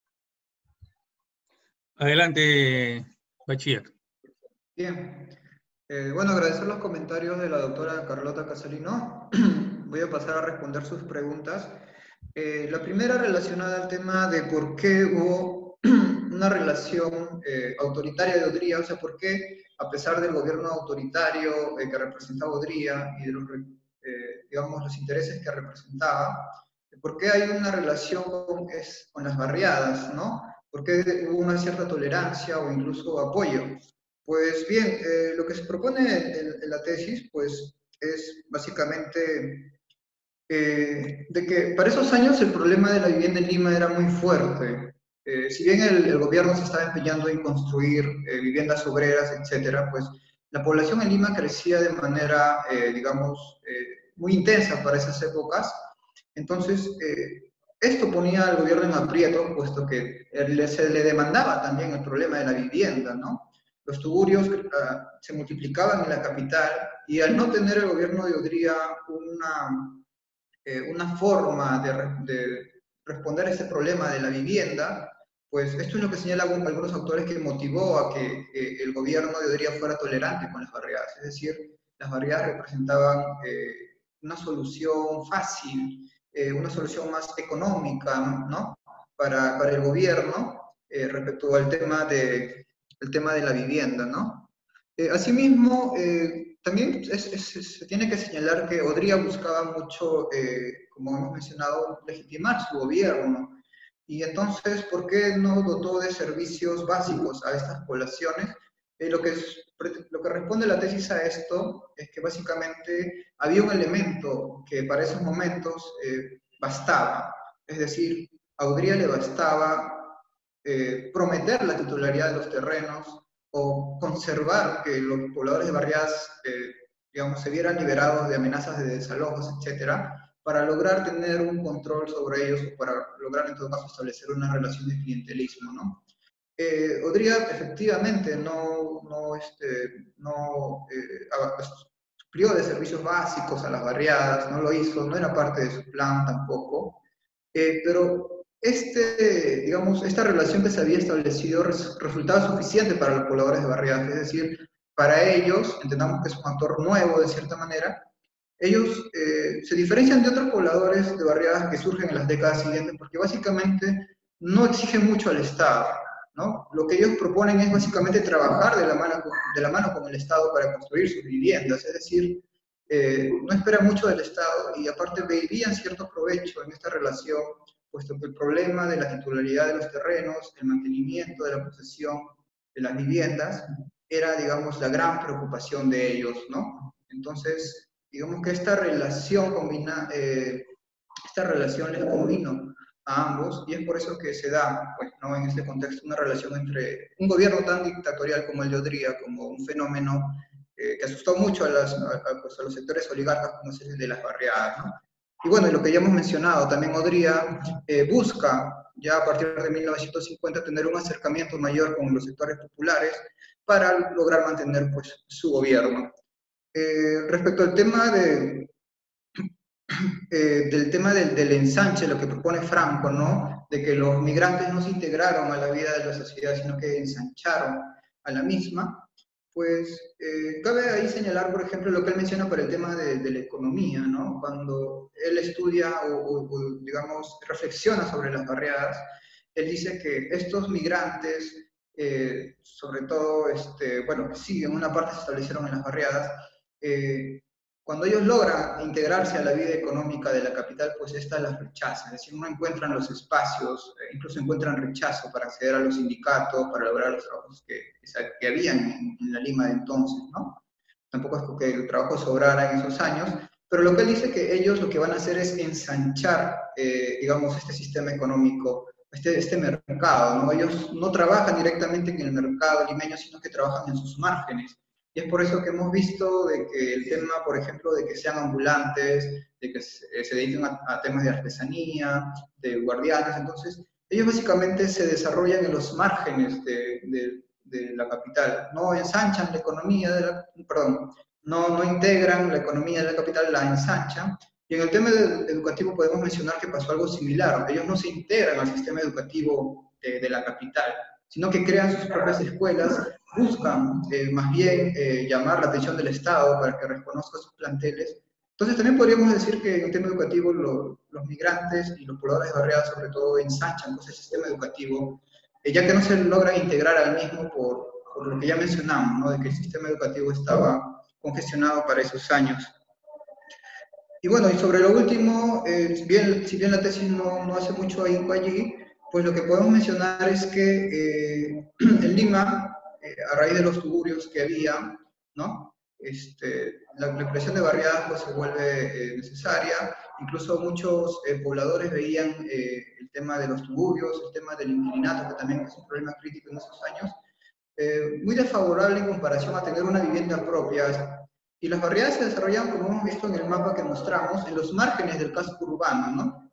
Adelante, bachiller. Bien. Eh, bueno, agradecer los comentarios de la doctora Carlota Casalino. Voy a pasar a responder sus preguntas. Eh, la primera relacionada al tema de por qué hubo una relación eh, autoritaria de Odría, o sea, por qué, a pesar del gobierno autoritario eh, que representaba Odría y de los, eh, digamos, los intereses que representaba, por qué hay una relación con, es, con las barriadas, ¿no? ¿Por qué hubo una cierta tolerancia o incluso apoyo? Pues bien, eh, lo que se propone en, en la tesis, pues, es básicamente eh, de que para esos años el problema de la vivienda en Lima era muy fuerte. Eh, si bien el, el gobierno se estaba empeñando en construir eh, viviendas obreras, etcétera, pues la población en Lima crecía de manera, eh, digamos, eh, muy intensa para esas épocas. Entonces, eh, esto ponía al gobierno en aprieto, puesto que le, se le demandaba también el problema de la vivienda, ¿no? Los tugurios uh, se multiplicaban en la capital, y al no tener el gobierno de Odría una, eh, una forma de, de responder a ese problema de la vivienda, pues esto es lo que señalan algunos autores que motivó a que eh, el gobierno de Odría fuera tolerante con las barriadas. Es decir, las barriadas representaban eh, una solución fácil, eh, una solución más económica, ¿no? Para, para el gobierno eh, respecto al tema de, el tema de la vivienda, ¿no? Eh, asimismo, eh, también es, es, es, se tiene que señalar que Odría buscaba mucho, eh, como hemos mencionado, legitimar su gobierno. Y entonces, ¿por qué no dotó de servicios básicos a estas poblaciones? Eh, lo, que es, lo que responde la tesis a esto es que básicamente había un elemento que para esos momentos eh, bastaba. Es decir, a Odría le bastaba eh, prometer la titularidad de los terrenos o conservar que los pobladores de barriadas, eh, digamos, se vieran liberados de amenazas de desalojos, etcétera, para lograr tener un control sobre ellos o para lograr en todo caso establecer una relación de clientelismo, ¿no? Eh, Odría efectivamente no, no, este, no eh, suplió de servicios básicos a las barriadas, no lo hizo, no era parte de su plan tampoco, eh, pero este, digamos, esta relación que se había establecido res, resultaba suficiente para los pobladores de barriadas, es decir, para ellos, entendamos que es un actor nuevo de cierta manera, ellos eh, se diferencian de otros pobladores de barriadas que surgen en las décadas siguientes porque básicamente no exigen mucho al Estado, ¿no? Lo que ellos proponen es básicamente trabajar de la mano con, de la mano con el Estado para construir sus viviendas, es decir, eh, no esperan mucho del Estado y aparte veían cierto provecho en esta relación, puesto que el problema de la titularidad de los terrenos, el mantenimiento de la posesión de las viviendas, era, digamos, la gran preocupación de ellos, ¿no? Entonces, digamos que esta relación combina, eh, esta relación les convino a ambos y es por eso que se da, pues, ¿no? En este contexto, una relación entre un gobierno tan dictatorial como el de Odría, como un fenómeno eh, que asustó mucho a, las, a, a, pues, a los sectores oligarcas como es el de las barriadas, ¿no? Y bueno, y lo que ya hemos mencionado, también Odría eh, busca ya a partir de mil novecientos cincuenta tener un acercamiento mayor con los sectores populares para lograr mantener, pues, su gobierno. Eh, respecto al tema de, eh, del tema del, del ensanche, lo que propone Franco, ¿no? De que los migrantes no se integraron a la vida de la sociedad, sino que ensancharon a la misma, pues eh, cabe ahí señalar, por ejemplo, lo que él menciona para el tema de, de la economía, ¿no? Cuando él estudia o, o, o, digamos, reflexiona sobre las barriadas, él dice que estos migrantes, eh, sobre todo, este, bueno, sí, en una parte se establecieron en las barriadas, Eh, cuando ellos logran integrarse a la vida económica de la capital, pues esta las rechaza, es decir, no encuentran los espacios, eh, incluso encuentran rechazo para acceder a los sindicatos, para lograr los trabajos que, que habían en, en la Lima de entonces, ¿no? Tampoco es que el trabajo sobrara en esos años, pero lo que él dice es que ellos lo que van a hacer es ensanchar, eh, digamos, este sistema económico, este, este mercado, ¿no? Ellos no trabajan directamente en el mercado limeño, sino que trabajan en sus márgenes. Y es por eso que hemos visto de que el tema, por ejemplo, de que sean ambulantes, de que se, se dediquen a, a temas de artesanía, de guardianes, entonces ellos básicamente se desarrollan en los márgenes de, de, de la capital, no ensanchan la economía de la, perdón, no, no integran la economía de la capital, la ensanchan. Y en el tema de, educativo podemos mencionar que pasó algo similar, ellos no se integran al sistema educativo de, de la capital, sino que crean sus propias escuelas, buscan eh, más bien eh, llamar la atención del Estado para que reconozca sus planteles. Entonces también podríamos decir que en el tema educativo lo, los migrantes y los pobladores de barriadas sobre todo ensanchan pues, el sistema educativo, eh, ya que no se logran integrar al mismo por, por lo que ya mencionamos, ¿no? De que el sistema educativo estaba congestionado para esos años. Y bueno, y sobre lo último, eh, bien, si bien la tesis no, no hace mucho ahínco allí, pues lo que podemos mencionar es que eh, en Lima, eh, a raíz de los tugurios que había, ¿no? Este, la, la creación de barriadas pues, se vuelve eh, necesaria, incluso muchos eh, pobladores veían eh, el tema de los tugurios, el tema del inquilinato, que también es un problema crítico en esos años, eh, muy desfavorable en comparación a tener una vivienda propia. Y las barriadas se desarrollan, como hemos visto en el mapa que mostramos, en los márgenes del casco urbano, ¿no?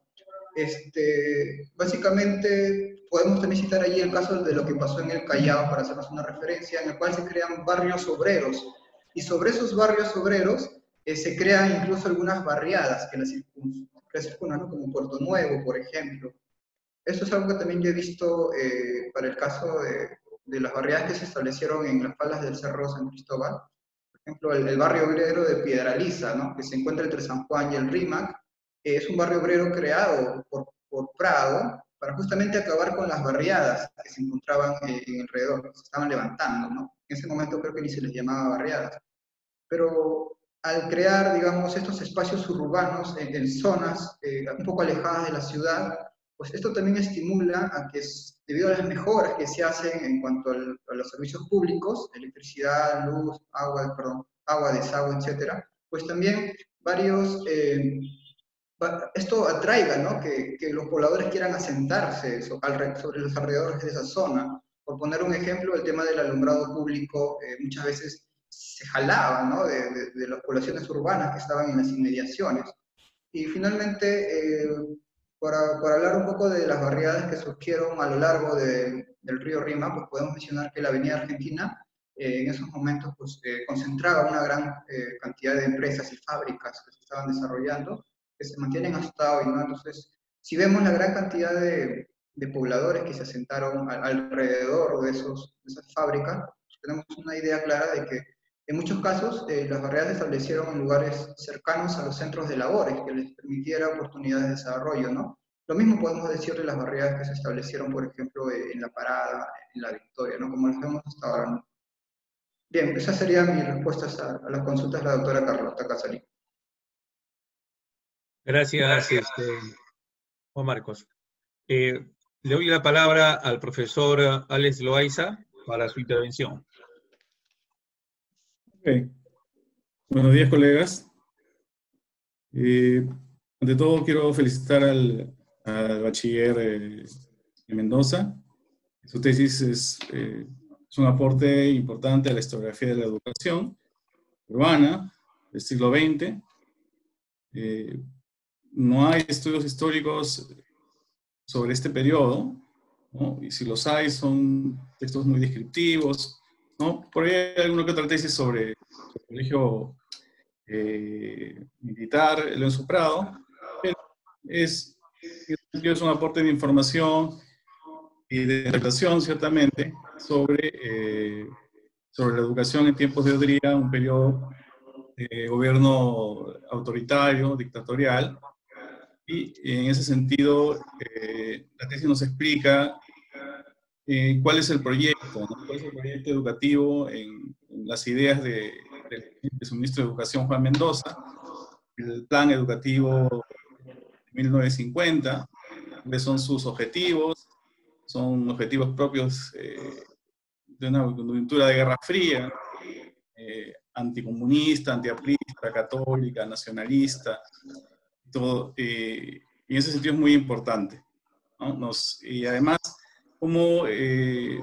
Este, básicamente podemos también citar allí el caso de lo que pasó en el Callao, para hacernos una referencia, en el cual se crean barrios obreros, y sobre esos barrios obreros eh, se crean incluso algunas barriadas que las circundan, ¿no? Como Puerto Nuevo, por ejemplo. Esto es algo que también yo he visto eh, para el caso de, de las barriadas que se establecieron en las faldas del Cerro San Cristóbal. Por ejemplo, el, el barrio obrero de Piedralíza, ¿no? Que se encuentra entre San Juan y el Rímac, eh, es un barrio obrero creado por, por Prado para justamente acabar con las barriadas que se encontraban eh, en alrededor, que se estaban levantando, ¿no? En ese momento creo que ni se les llamaba barriadas. Pero al crear, digamos, estos espacios urbanos en, en zonas eh, un poco alejadas de la ciudad, pues esto también estimula a que, debido a las mejoras que se hacen en cuanto al, a los servicios públicos, electricidad, luz, agua, perdón, agua, desagüe, etcétera, pues también varios, eh, esto atraiga, ¿no? Que, que los pobladores quieran asentarse sobre los alrededores de esa zona. Por poner un ejemplo, el tema del alumbrado público eh, muchas veces se jalaba, ¿no? de, de, de las poblaciones urbanas que estaban en las inmediaciones. Y finalmente, eh, para, para hablar un poco de las barriadas que surgieron a lo largo de, del río Rima, pues podemos mencionar que la Avenida Argentina eh, en esos momentos pues, eh, concentraba una gran eh, cantidad de empresas y fábricas que se estaban desarrollando, que se mantienen hasta hoy, ¿no? Entonces, si vemos la gran cantidad de, de pobladores que se asentaron al, alrededor de, esos, de esas fábricas, pues tenemos una idea clara de que en muchos casos eh, las barriadas se establecieron en lugares cercanos a los centros de labores, que les permitiera oportunidades de desarrollo, ¿no? Lo mismo podemos decir de las barriadas que se establecieron, por ejemplo, en La Parada, en La Victoria, ¿no? Como las vemos hasta ahora, ¿no? Bien, esas serían mis respuestas a, a las consultas de la doctora Carlota Casarín. Gracias, este, Juan Marcos. Eh, le doy la palabra al profesor Alex Loaiza para su intervención. Okay. Buenos días, colegas. Eh, ante todo, quiero felicitar al, al bachiller eh, de Mendoza. Su tesis es, eh, es un aporte importante a la historiografía de la educación urbana del siglo veinte. Eh, no hay estudios históricos sobre este periodo, ¿no? Y si los hay, son textos muy descriptivos, ¿no? Por ahí hay alguna que otra tesis sobre, sobre el colegio eh, militar, Leoncio Prado, pero es, es un aporte de información y de interpretación, ciertamente, sobre, eh, sobre la educación en tiempos de Odría, un periodo de gobierno autoritario, dictatorial, y en ese sentido, eh, la tesis nos explica eh, cuál es el proyecto, ¿no? Cuál es el proyecto educativo en, en las ideas de, de, de su ministro de Educación, Juan Mendoza, el plan educativo de mil novecientos cincuenta, cuáles son sus objetivos, son objetivos propios eh, de una coyuntura de Guerra Fría, eh, anticomunista, antiaprista, católica, nacionalista, todo, eh, y en ese sentido es muy importante, ¿no? Nos, y además, cómo, eh,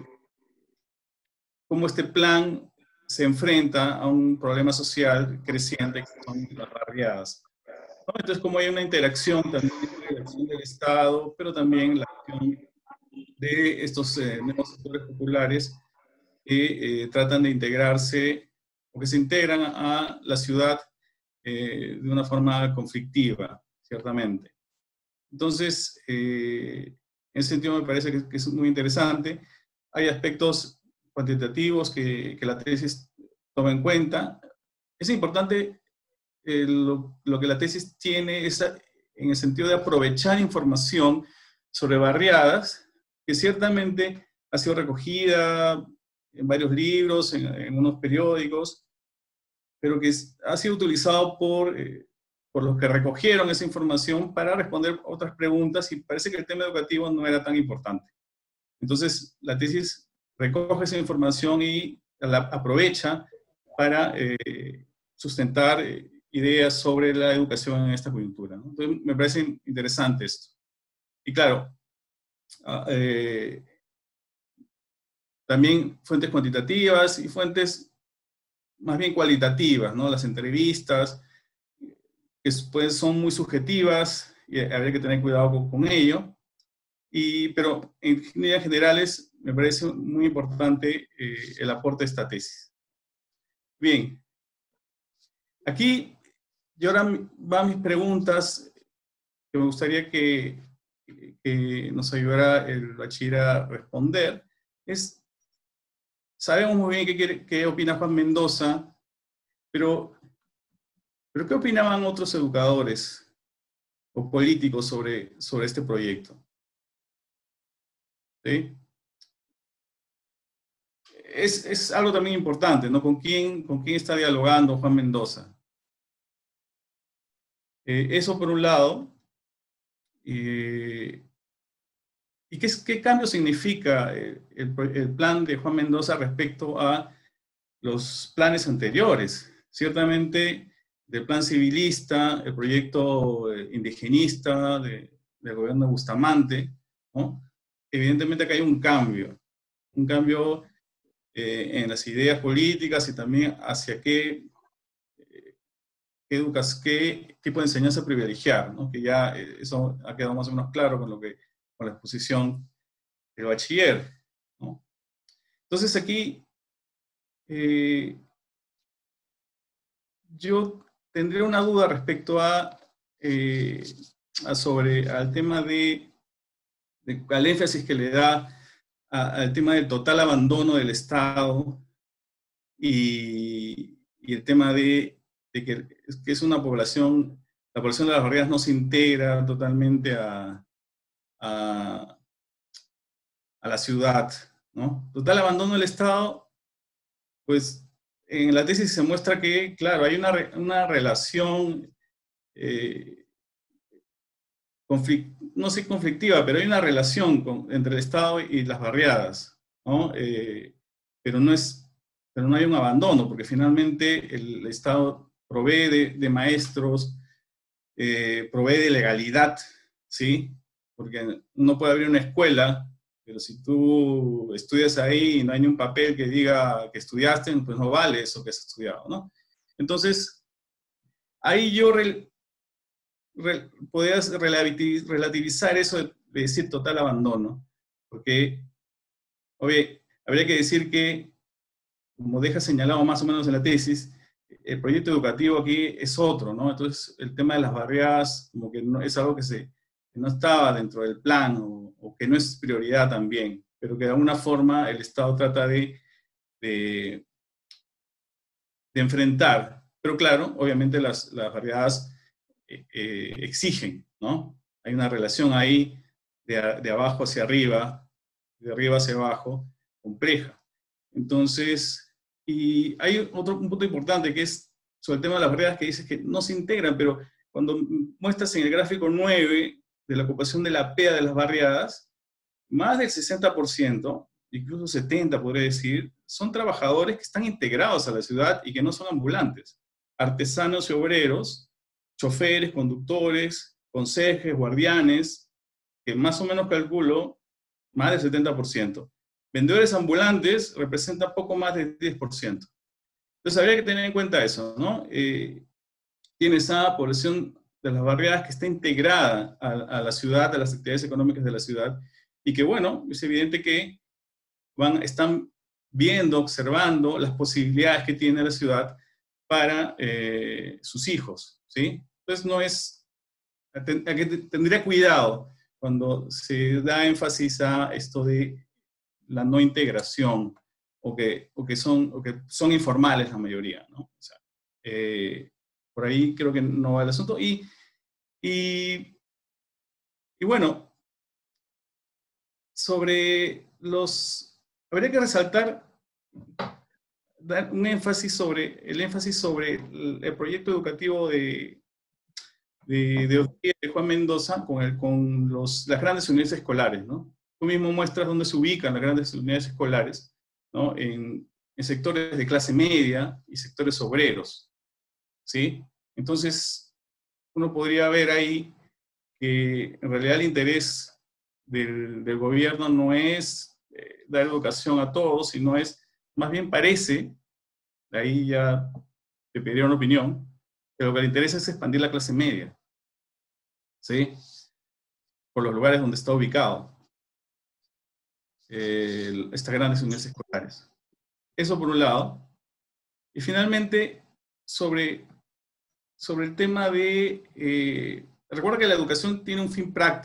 cómo este plan se enfrenta a un problema social creciente que son las barriadas, ¿no? Entonces, como hay una interacción también entre la acción del Estado, pero también la acción de estos eh, nuevos sectores populares que eh, tratan de integrarse, o que se integran a la ciudad eh, de una forma conflictiva, ciertamente. Entonces, eh, en ese sentido me parece que, que es muy interesante. Hay aspectos cuantitativos que, que la tesis toma en cuenta. Es importante eh, lo, lo que la tesis tiene es en el sentido de aprovechar información sobre barriadas, que ciertamente ha sido recogida en varios libros, en, en unos periódicos, pero que es, ha sido utilizado por, eh, por los que recogieron esa información para responder otras preguntas, y parece que el tema educativo no era tan importante. Entonces, la tesis recoge esa información y la aprovecha para eh, sustentar eh, ideas sobre la educación en esta coyuntura, ¿no? Entonces, me parece interesante esto. Y claro, eh, también fuentes cuantitativas y fuentes más bien cualitativas, ¿no? Las entrevistas, que pues son muy subjetivas y habría que tener cuidado con, con ello. Y, pero en líneas generales me parece muy importante eh, el aporte de esta tesis. Bien, aquí yo ahora van mis preguntas que me gustaría que, que nos ayudará el bachiller a responder es, sabemos muy bien qué, quiere, qué opina Juan Mendoza, pero, pero ¿qué opinaban otros educadores o políticos sobre, sobre este proyecto? ¿Sí? Es, es algo también importante, ¿no? ¿Con quién, con quién está dialogando Juan Mendoza? Eh, eso por un lado. Eh, ¿Y qué, qué cambio significa el, el, el plan de Juan Mendoza respecto a los planes anteriores? Ciertamente, del plan civilista, el proyecto indigenista de, del gobierno de Bustamante, ¿no? Evidentemente acá hay un cambio, un cambio eh, en las ideas políticas y también hacia qué, eh, qué, educas, qué tipo de enseñanza privilegiar, ¿no? Que ya eh, eso ha quedado más o menos claro con, lo que, con la exposición del bachiller, ¿no? Entonces aquí eh, yo tendría una duda respecto a, eh, a sobre al tema de, de al énfasis que le da a, al tema del total abandono del Estado y, y el tema de, de que, que es una población, la población de las barriadas no se integra totalmente a, a, a la ciudad, ¿no? Total abandono del Estado, pues en la tesis se muestra que, claro, hay una, una relación, eh, conflict, no sé conflictiva, pero hay una relación con, entre el Estado y las barriadas, ¿no? Eh, pero, no es, pero no hay un abandono, porque finalmente el Estado provee de, de maestros, eh, provee de legalidad, ¿sí? Porque uno puede abrir una escuela, pero si tú estudias ahí y no hay ni un papel que diga que estudiaste, pues no vale eso que has estudiado, ¿no? Entonces, ahí yo re, re, podías relativizar eso de, de decir total abandono, porque, obvio, habría que decir que, como deja señalado más o menos en la tesis, el proyecto educativo aquí es otro, ¿no? Entonces, el tema de las barriadas, como que no, es algo que, se, que no estaba dentro del plan, o, o que no es prioridad también, pero que de alguna forma el Estado trata de, de, de enfrentar. Pero claro, obviamente las, las barriadas eh, eh, exigen, ¿no? Hay una relación ahí de, de abajo hacia arriba, de arriba hacia abajo, compleja. Entonces, y hay otro un punto importante que es sobre el tema de las barriadas, que dice que no se integran, pero cuando muestras en el gráfico nueve de la ocupación de la P E A de las barriadas, más del sesenta por ciento, incluso setenta por ciento podría decir, son trabajadores que están integrados a la ciudad y que no son ambulantes. Artesanos y obreros, choferes, conductores, conserjes, guardianes, que más o menos calculo más del setenta por ciento. Vendedores ambulantes representan poco más del diez por ciento. Entonces habría que tener en cuenta eso, ¿no? Eh, tiene esa población de las barriadas que está integrada a, a la ciudad, a las actividades económicas de la ciudad, y que, bueno, es evidente que van, están viendo, observando las posibilidades que tiene la ciudad para eh, sus hijos, ¿sí? Entonces no es, tendría cuidado cuando se da énfasis a esto de la no integración, o que, o que, son, o que son informales la mayoría, ¿no? O sea, eh, por ahí creo que no va el asunto. Y, y, y bueno, sobre los, habría que resaltar, dar un énfasis sobre, el énfasis sobre el, el proyecto educativo de, de, de, de Juan Mendoza con, el, con los, las grandes unidades escolares, ¿no? Tú mismo muestras dónde se ubican las grandes unidades escolares, ¿no? En, en sectores de clase media y sectores obreros, ¿sí? Entonces, uno podría ver ahí que en realidad el interés del, del gobierno no es eh, dar educación a todos, sino es, más bien parece, de ahí ya te pediría una opinión, que lo que le interesa es expandir la clase media, ¿sí? Por los lugares donde está ubicado. Eh, estas grandes unidades escolares. Eso por un lado. Y finalmente, sobre, sobre el tema de... Eh, recuerda que la educación tiene un fin práctico,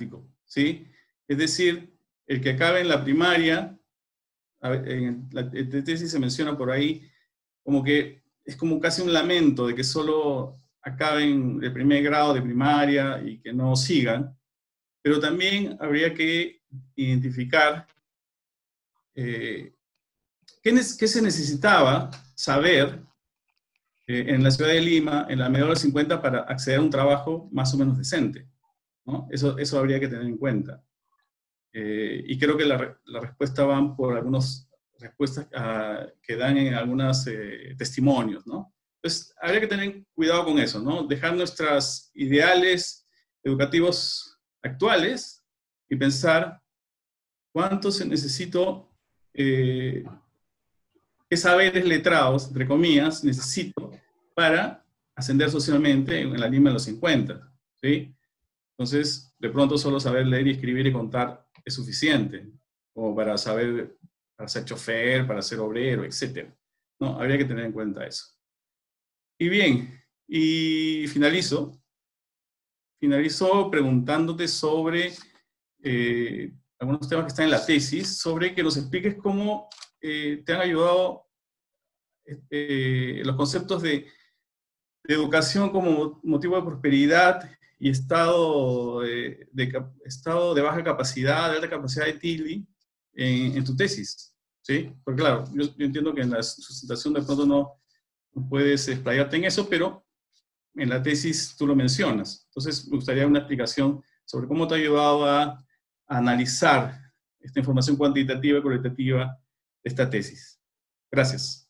¿sí? Es decir, el que acabe en la primaria, en la tesis se menciona por ahí, como que es como casi un lamento de que solo acaben el primer grado de primaria y que no sigan, pero también habría que identificar eh, qué, qué se necesitaba saber eh, en la ciudad de Lima, en la media de los cincuenta, para acceder a un trabajo más o menos decente, ¿no? Eso, eso habría que tener en cuenta. Eh, y creo que la, la respuesta van por algunas respuestas uh, que dan en algunos eh, testimonios, ¿no? Entonces, habría que tener cuidado con eso, ¿no? Dejar nuestros ideales educativos actuales y pensar cuánto se necesito, eh, qué saberes letrados, entre comillas, necesito para ascender socialmente en la Lima de los cincuenta, ¿sí? Entonces, de pronto solo saber leer y escribir y contar es suficiente, como para saber, para ser chofer, para ser obrero, etcétera. No, habría que tener en cuenta eso. Y bien, y finalizo, finalizo preguntándote sobre eh, algunos temas que están en la tesis, sobre que nos expliques cómo eh, te han ayudado eh, los conceptos de, de educación como motivo de prosperidad y estado de, de, estado de baja capacidad, de alta capacidad de Tilly en, en tu tesis, ¿sí? Porque claro, yo, yo entiendo que en la sustentación de pronto no, no puedes explayarte en eso, pero en la tesis tú lo mencionas. Entonces me gustaría una explicación sobre cómo te ha ayudado a, a analizar esta información cuantitativa y cualitativa de esta tesis. Gracias.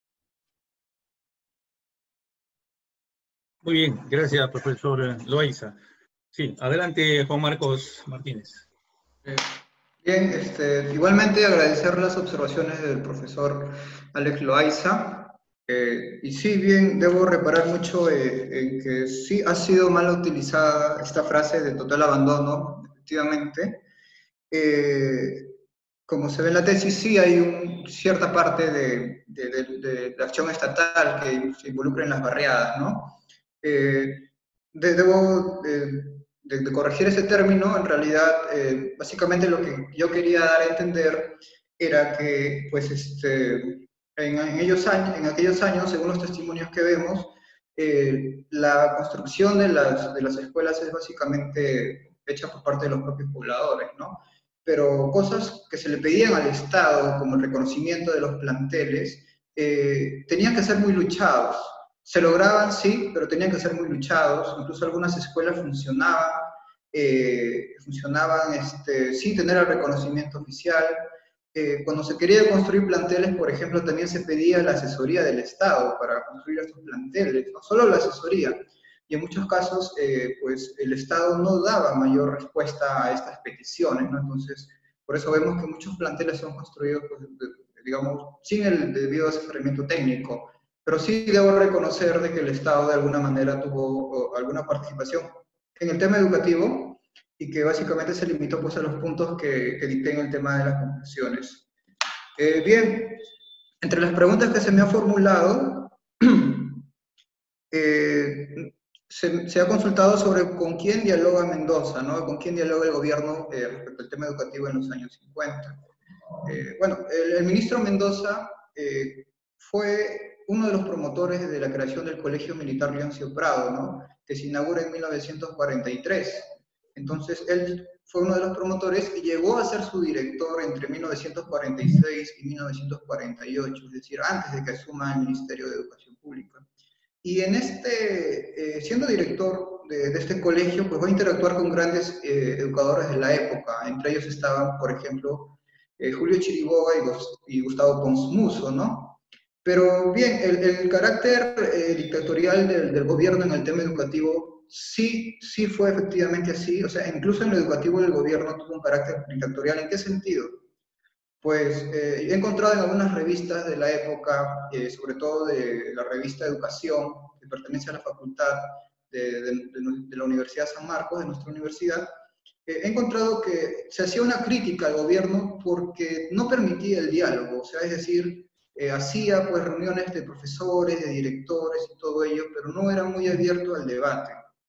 Muy bien, gracias, profesor Loaiza. Sí, adelante, Juan Marcos Martínez. Bien, este, igualmente agradecer las observaciones del profesor Alex Loaiza. Eh, y sí, bien, debo reparar mucho eh, en que sí ha sido mal utilizada esta frase de total abandono, efectivamente. Eh, como se ve en la tesis, sí hay un, cierta parte de, de, de, de la acción estatal que se involucra en las barriadas, ¿no? Eh, de, debo de, de, de corregir ese término. En realidad, eh, básicamente lo que yo quería dar a entender era que, pues, este, en, en, ellos años, en aquellos años, según los testimonios que vemos, eh, la construcción de las, de las escuelas es básicamente hecha por parte de los propios pobladores, ¿no? Pero cosas que se le pedían al Estado, como el reconocimiento de los planteles, eh, tenían que ser muy luchados. Se lograban, sí, pero tenían que ser muy luchados. Incluso algunas escuelas funcionaban, eh, funcionaban este, sin tener el reconocimiento oficial. Eh, cuando se quería construir planteles, por ejemplo, también se pedía la asesoría del Estado para construir estos planteles, no solo la asesoría. Y en muchos casos, eh, pues, el Estado no daba mayor respuesta a estas peticiones, ¿no? Entonces, por eso vemos que muchos planteles son construidos, pues, de, digamos, sin el debido asesoramiento técnico. Pero sí debo reconocer de que el Estado de alguna manera tuvo alguna participación en el tema educativo y que básicamente se limitó, pues, a los puntos que, que dicté en el tema de las conclusiones. Eh, bien, entre las preguntas que se me han formulado, eh, se, se ha consultado sobre con quién dialoga Mendoza, ¿no? Con quién dialoga el gobierno eh, respecto al tema educativo en los años cincuenta. Eh, bueno, el, el ministro Mendoza eh, fue uno de los promotores de la creación del Colegio Militar Leoncio Prado, ¿no? Que se inaugura en mil novecientos cuarenta y tres. Entonces, él fue uno de los promotores y llegó a ser su director entre mil novecientos cuarenta y seis y mil novecientos cuarenta y ocho, es decir, antes de que asuma el Ministerio de Educación Pública. Y en este, eh, siendo director de, de este colegio, pues va a interactuar con grandes eh, educadores de la época. Entre ellos estaban, por ejemplo, eh, Julio Chiriboga y, y Gustavo Pons Musso, ¿no? Pero bien, el, el carácter eh, dictatorial del, del gobierno en el tema educativo sí, sí fue efectivamente así. O sea, incluso en lo educativo el gobierno tuvo un carácter dictatorial. ¿En qué sentido? Pues eh, he encontrado en algunas revistas de la época, eh, sobre todo de la revista Educación, que pertenece a la facultad de, de, de, de la Universidad San Marcos, de nuestra universidad, eh, he encontrado que se hacía una crítica al gobierno porque no permitía el diálogo. O sea, es decir, Eh, hacía pues reuniones de profesores, de directores y todo ello, pero no era muy abierto al debate.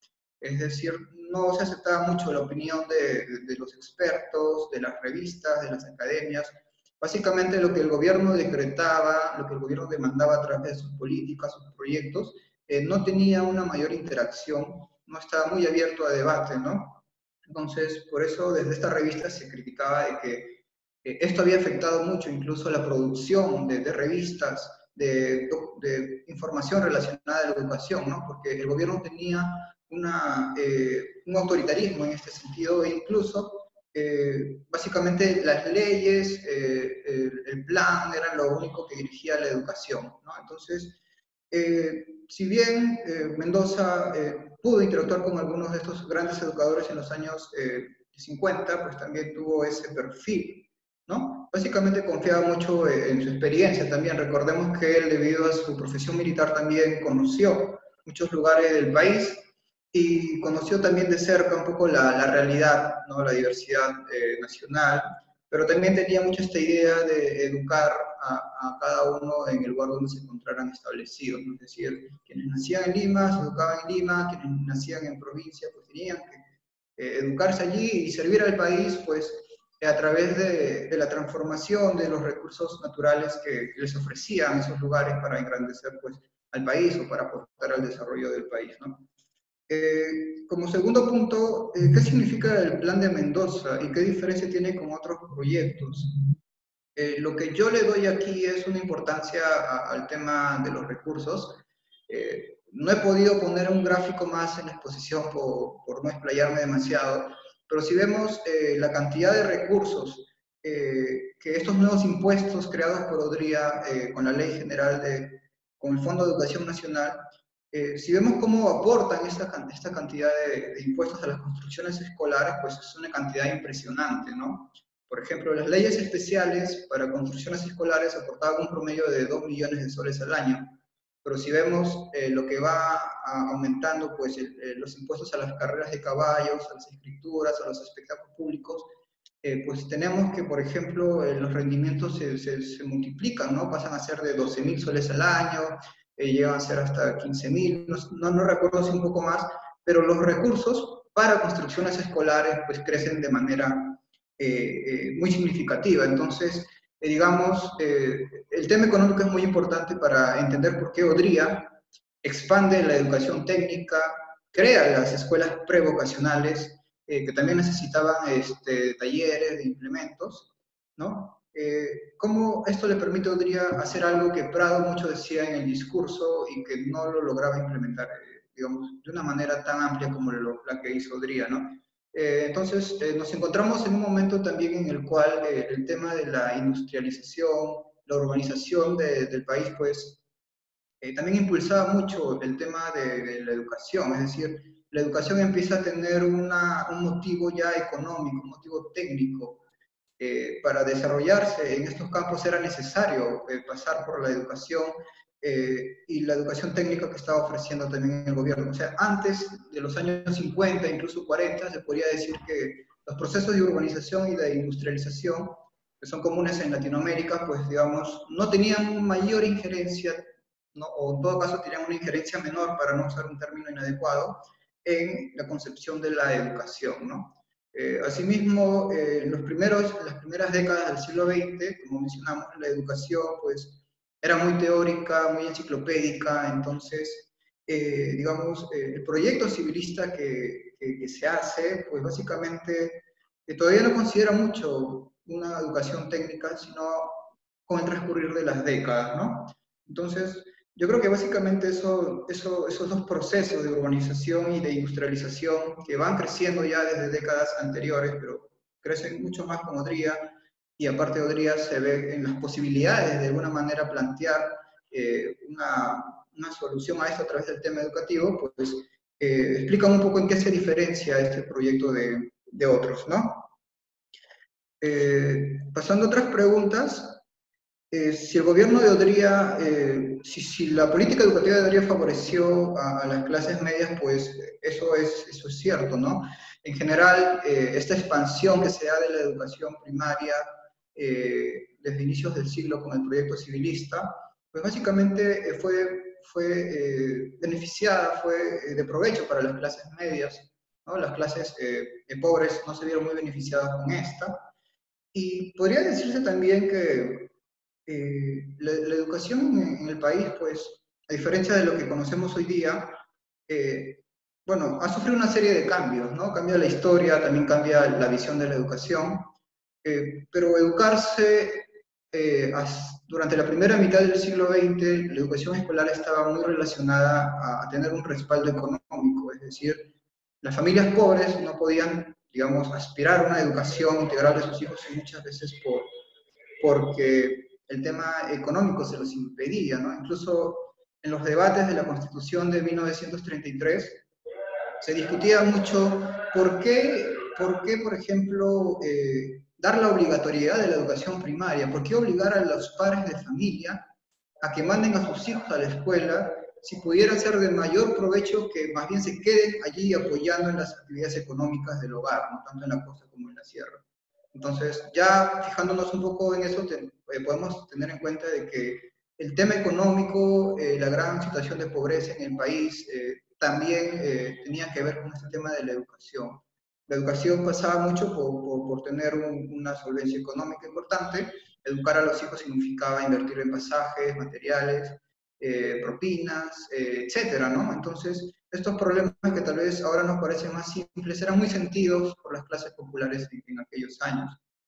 Es decir, no se aceptaba mucho la opinión de, de, de los expertos, de las revistas, de las academias. Básicamente lo que el gobierno decretaba, lo que el gobierno demandaba a través de sus políticas, sus proyectos, eh, no tenía una mayor interacción, no estaba muy abierto a debate, ¿no? Entonces, por eso desde esta revista se criticaba de que eh, esto había afectado mucho incluso la producción de, de revistas, de, de información relacionada a la educación, ¿no? Porque el gobierno tenía una, eh, un autoritarismo en este sentido, e incluso eh, básicamente las leyes, eh, el, el plan eran lo único que dirigía la educación, ¿no? Entonces, eh, si bien eh, Mendoza eh, pudo interactuar con algunos de estos grandes educadores en los años eh, cincuenta, pues también tuvo ese perfil, ¿no? Básicamente confiaba mucho en su experiencia también. Recordemos que él, debido a su profesión militar, también conoció muchos lugares del país y conoció también de cerca un poco la, la realidad, ¿no? La diversidad eh, nacional, pero también tenía mucho esta idea de educar a, a cada uno en el lugar donde se encontraran establecidos, ¿no? Es decir, quienes nacían en Lima se educaban en Lima, quienes nacían en provincia pues tenían que eh, educarse allí y servir al país pues a través de, de la transformación de los recursos naturales que les ofrecían esos lugares para engrandecer pues al país o para aportar al desarrollo del país, ¿no? Eh, como segundo punto, eh, ¿qué significa el Plan de Mendoza y qué diferencia tiene con otros proyectos? Eh, lo que yo le doy aquí es una importancia a, al tema de los recursos. Eh, no he podido poner un gráfico más en la exposición por, por no explayarme demasiado, pero si vemos eh, la cantidad de recursos eh, que estos nuevos impuestos creados por Odría eh, con la Ley General de, con el Fondo de Educación Nacional, Eh, si vemos cómo aportan esta, esta cantidad de, de impuestos a las construcciones escolares, pues es una cantidad impresionante, ¿no? Por ejemplo, las leyes especiales para construcciones escolares aportaban un promedio de dos millones de soles al año, pero si vemos eh, lo que va a, aumentando, pues el, eh, los impuestos a las carreras de caballos, a las escrituras, a los espectáculos públicos, eh, pues tenemos que, por ejemplo, eh, los rendimientos se, se, se multiplican, ¿no? Pasan a ser de doce mil soles al año, Eh, llegan a ser hasta quince mil, no, no, no recuerdo si un poco más, pero los recursos para construcciones escolares pues crecen de manera eh, eh, muy significativa. Entonces, eh, digamos, eh, el tema económico es muy importante para entender por qué Odría expande la educación técnica, crea las escuelas prevocacionales, eh, que también necesitaban este, talleres de implementos, ¿no? Eh, ¿Cómo esto le permite a Odría hacer algo que Prado mucho decía en el discurso y que no lo lograba implementar, eh, digamos, de una manera tan amplia como lo, la que hizo Odría, ¿no? Eh, entonces, eh, nos encontramos en un momento también en el cual eh, el tema de la industrialización, la urbanización de, del país, pues, eh, también impulsaba mucho el tema de, de la educación, es decir, la educación empieza a tener una, un motivo ya económico, un motivo técnico. Eh, para desarrollarse en estos campos era necesario eh, pasar por la educación eh, y la educación técnica que estaba ofreciendo también el gobierno. O sea, antes de los años cincuenta, incluso cuarenta, se podría decir que los procesos de urbanización y de industrialización, que son comunes en Latinoamérica, pues digamos, no tenían mayor injerencia, ¿no? O en todo caso tenían una injerencia menor, para no usar un término inadecuado, en la concepción de la educación, ¿no? Eh, asimismo, eh, los primeros, las primeras décadas del siglo veinte, como mencionamos, la educación pues, era muy teórica, muy enciclopédica, entonces, eh, digamos, eh, el proyecto civilista que, que, que se hace, pues básicamente eh, todavía no considera mucho una educación técnica, sino con el transcurrir de las décadas, ¿no? Entonces, yo creo que básicamente eso, eso, esos dos procesos de urbanización y de industrialización que van creciendo ya desde décadas anteriores, pero crecen mucho más con Odría, y aparte de Odría se ve en las posibilidades de alguna manera plantear eh, una, una solución a esto a través del tema educativo, pues eh, explican un poco en qué se diferencia este proyecto de, de otros, ¿no? Eh, pasando a otras preguntas. Eh, si el gobierno de Odría, eh, si, si la política educativa de Odría favoreció a, a las clases medias, pues eso es, eso es cierto, ¿no? En general, eh, esta expansión que se da de la educación primaria eh, desde inicios del siglo con el proyecto civilista, pues básicamente eh, fue fue eh, beneficiada, fue eh, de provecho para las clases medias, ¿no? Las clases eh, pobres no se vieron muy beneficiadas con esta. Y podría decirse también que eh, la, la educación en, en el país, pues, a diferencia de lo que conocemos hoy día, eh, bueno, ha sufrido una serie de cambios, ¿no? Cambia la historia, también cambia la visión de la educación, eh, pero educarse eh, durante la primera mitad del siglo veinte, la educación escolar estaba muy relacionada a, a tener un respaldo económico, es decir, las familias pobres no podían, digamos, aspirar a una educación integral de sus hijos y muchas veces por, porque el tema económico se los impedía, ¿no? Incluso en los debates de la Constitución de mil novecientos treinta y tres se discutía mucho por qué, por, qué, por ejemplo, eh, dar la obligatoriedad de la educación primaria, por qué obligar a los padres de familia a que manden a sus hijos a la escuela si pudiera ser de mayor provecho que más bien se queden allí apoyando en las actividades económicas del hogar, ¿no? Tanto en la costa como en la sierra. Entonces, ya fijándonos un poco en eso, te, eh, podemos tener en cuenta de que el tema económico, eh, la gran situación de pobreza en el país, eh, también eh, tenía que ver con este tema de la educación. La educación pasaba mucho por, por, por tener un, una solvencia económica importante. Educar a los hijos significaba invertir en pasajes, materiales, eh, propinas, eh, etcétera, ¿no? Entonces, estos problemas que tal vez ahora nos parecen más simples eran muy sentidos por las clases populares en, en aquellos años.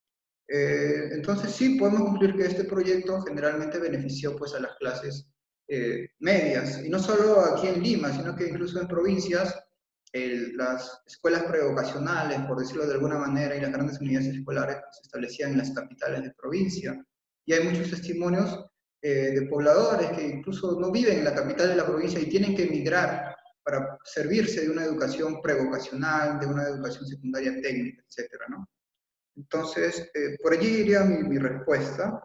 Eh, entonces, sí, podemos concluir que este proyecto generalmente benefició pues, a las clases eh, medias, y no solo aquí en Lima, sino que incluso en provincias, el, las escuelas prevocacionales, por decirlo de alguna manera, y las grandes unidades escolares se establecían en las capitales de provincia. Y hay muchos testimonios eh, de pobladores que incluso no viven en la capital de la provincia y tienen que emigrar para servirse de una educación prevocacional, de una educación secundaria técnica, etcétera, ¿no? Entonces, eh, por allí iría mi, mi respuesta.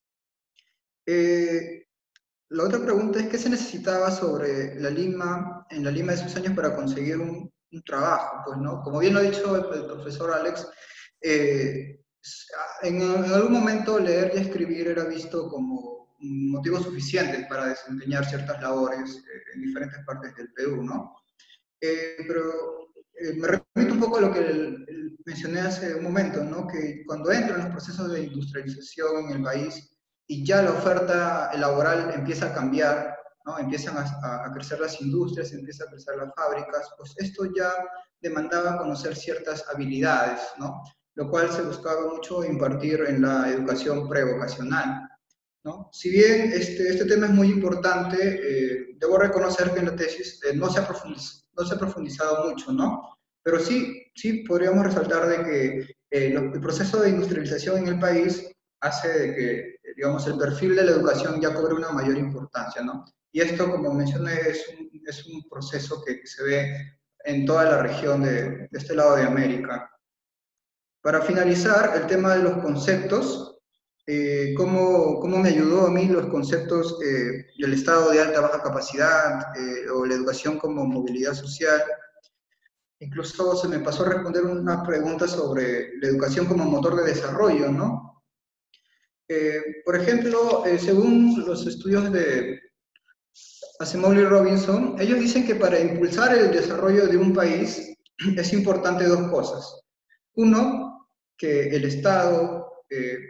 Eh, la otra pregunta es, ¿qué se necesitaba sobre la Lima, en la Lima de esos años para conseguir un, un trabajo? Pues, ¿no? Como bien lo ha dicho el, el profesor Alex, eh, en, en algún momento leer y escribir era visto como un motivo suficiente para desempeñar ciertas labores eh, en diferentes partes del Perú, ¿no? Eh, pero eh, me remito un poco a lo que el, el mencioné hace un momento, ¿no? Que cuando entran los procesos de industrialización en el país y ya la oferta laboral empieza a cambiar, ¿no? Empiezan a, a crecer las industrias, empiezan a crecer las fábricas, pues esto ya demandaba conocer ciertas habilidades, ¿no? Lo cual se buscaba mucho impartir en la educación prevocacional, ¿no? Si bien este, este tema es muy importante, eh, debo reconocer que en la tesis eh, no, se ha profundizado, no se ha profundizado mucho, ¿no? Pero sí, sí podríamos resaltar de que eh, lo, el proceso de industrialización en el país hace de que, digamos, el perfil de la educación ya cobre una mayor importancia, ¿no? Y esto, como mencioné, es un, es un proceso que, que se ve en toda la región de, de este lado de América. Para finalizar, el tema de los conceptos, eh, cómo, cómo me ayudó a mí los conceptos eh, del estado de alta baja capacidad eh, o la educación como movilidad social. Incluso se me pasó a responder una pregunta sobre la educación como motor de desarrollo, ¿no? Eh, por ejemplo, eh, según los estudios de Acemoglu y Robinson, ellos dicen que para impulsar el desarrollo de un país es importante dos cosas. Uno, que el Estado eh,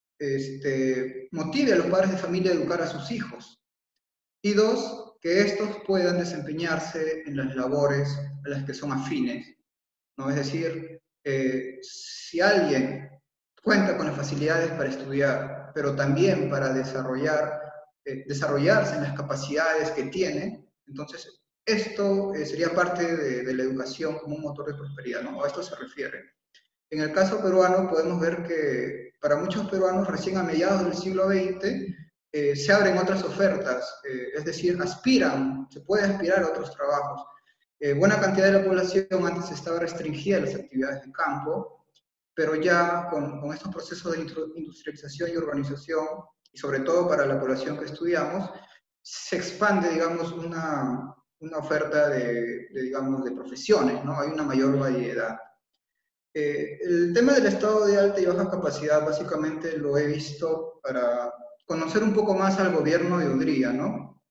este, motive a los padres de familia a educar a sus hijos. Y dos, que estos puedan desempeñarse en las labores a las que son afines, ¿no? Es decir, eh, si alguien cuenta con las facilidades para estudiar, pero también para desarrollar, eh, desarrollarse en las capacidades que tiene, entonces esto eh, sería parte de, de la educación como un motor de prosperidad, ¿no? A esto se refiere. En el caso peruano podemos ver que para muchos peruanos recién a mediados del siglo veinte eh, se abren otras ofertas, eh, es decir, aspiran, se puede aspirar a otros trabajos. Eh, buena cantidad de la población antes estaba restringida a las actividades de campo, pero ya con, con estos procesos de industrialización y urbanización, y sobre todo para la población que estudiamos, se expande, digamos, una, una oferta de, de, digamos, de profesiones, ¿no? Hay una mayor variedad. Eh, el tema del estado de alta y baja capacidad básicamente lo he visto para conocer un poco más al gobierno de Udría, ¿no?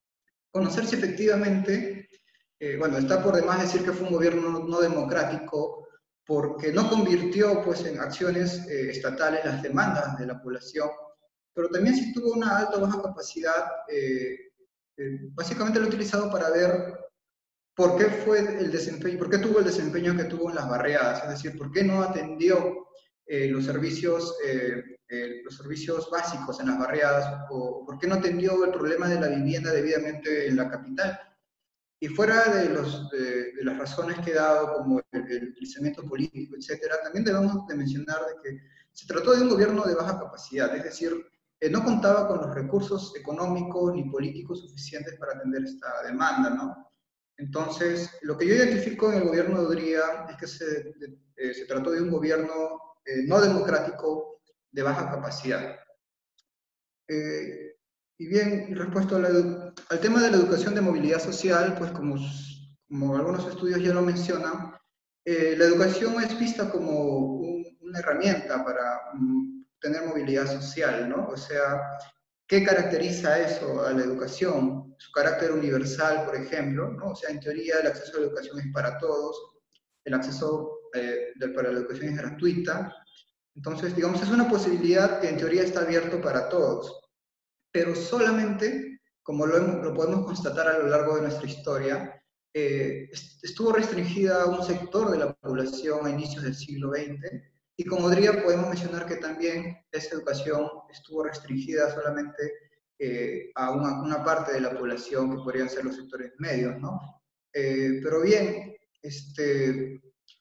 conocer si efectivamente, eh, bueno, está por demás decir que fue un gobierno no democrático, porque no convirtió pues, en acciones eh, estatales las demandas de la población, pero también sí tuvo una alta o baja capacidad, eh, eh, básicamente lo he utilizado para ver por qué fue el desempeño, por qué tuvo el desempeño que tuvo en las barriadas, es decir, por qué no atendió eh, los, servicios, eh, eh, los servicios básicos en las barriadas, o por qué no atendió el problema de la vivienda debidamente en la capital. Y fuera de, los, de, de las razones que he dado, como el, el crecimiento político, etcétera, también debemos de mencionar de que se trató de un gobierno de baja capacidad, es decir, eh, no contaba con los recursos económicos ni políticos suficientes para atender esta demanda, ¿no? Entonces, lo que yo identifico en el gobierno de Odría es que se, eh, se trató de un gobierno eh, no democrático de baja capacidad. Eh, y bien, respecto a la, al tema de la educación de movilidad social, pues como, como algunos estudios ya lo mencionan, eh, la educación es vista como un, una herramienta para um, tener movilidad social, ¿no? O sea, ¿qué caracteriza eso a la educación? Su carácter universal, por ejemplo, ¿no? O sea, en teoría el acceso a la educación es para todos, el acceso eh, de, para la educación es gratuita, entonces, digamos, es una posibilidad que en teoría está abierto para todos, pero solamente, como lo, hemos, lo podemos constatar a lo largo de nuestra historia, eh, estuvo restringida a un sector de la población a inicios del siglo veinte, y como Odría podemos mencionar que también esa educación estuvo restringida solamente eh, a una, una parte de la población que podrían ser los sectores medios, ¿no? Eh, pero bien, este,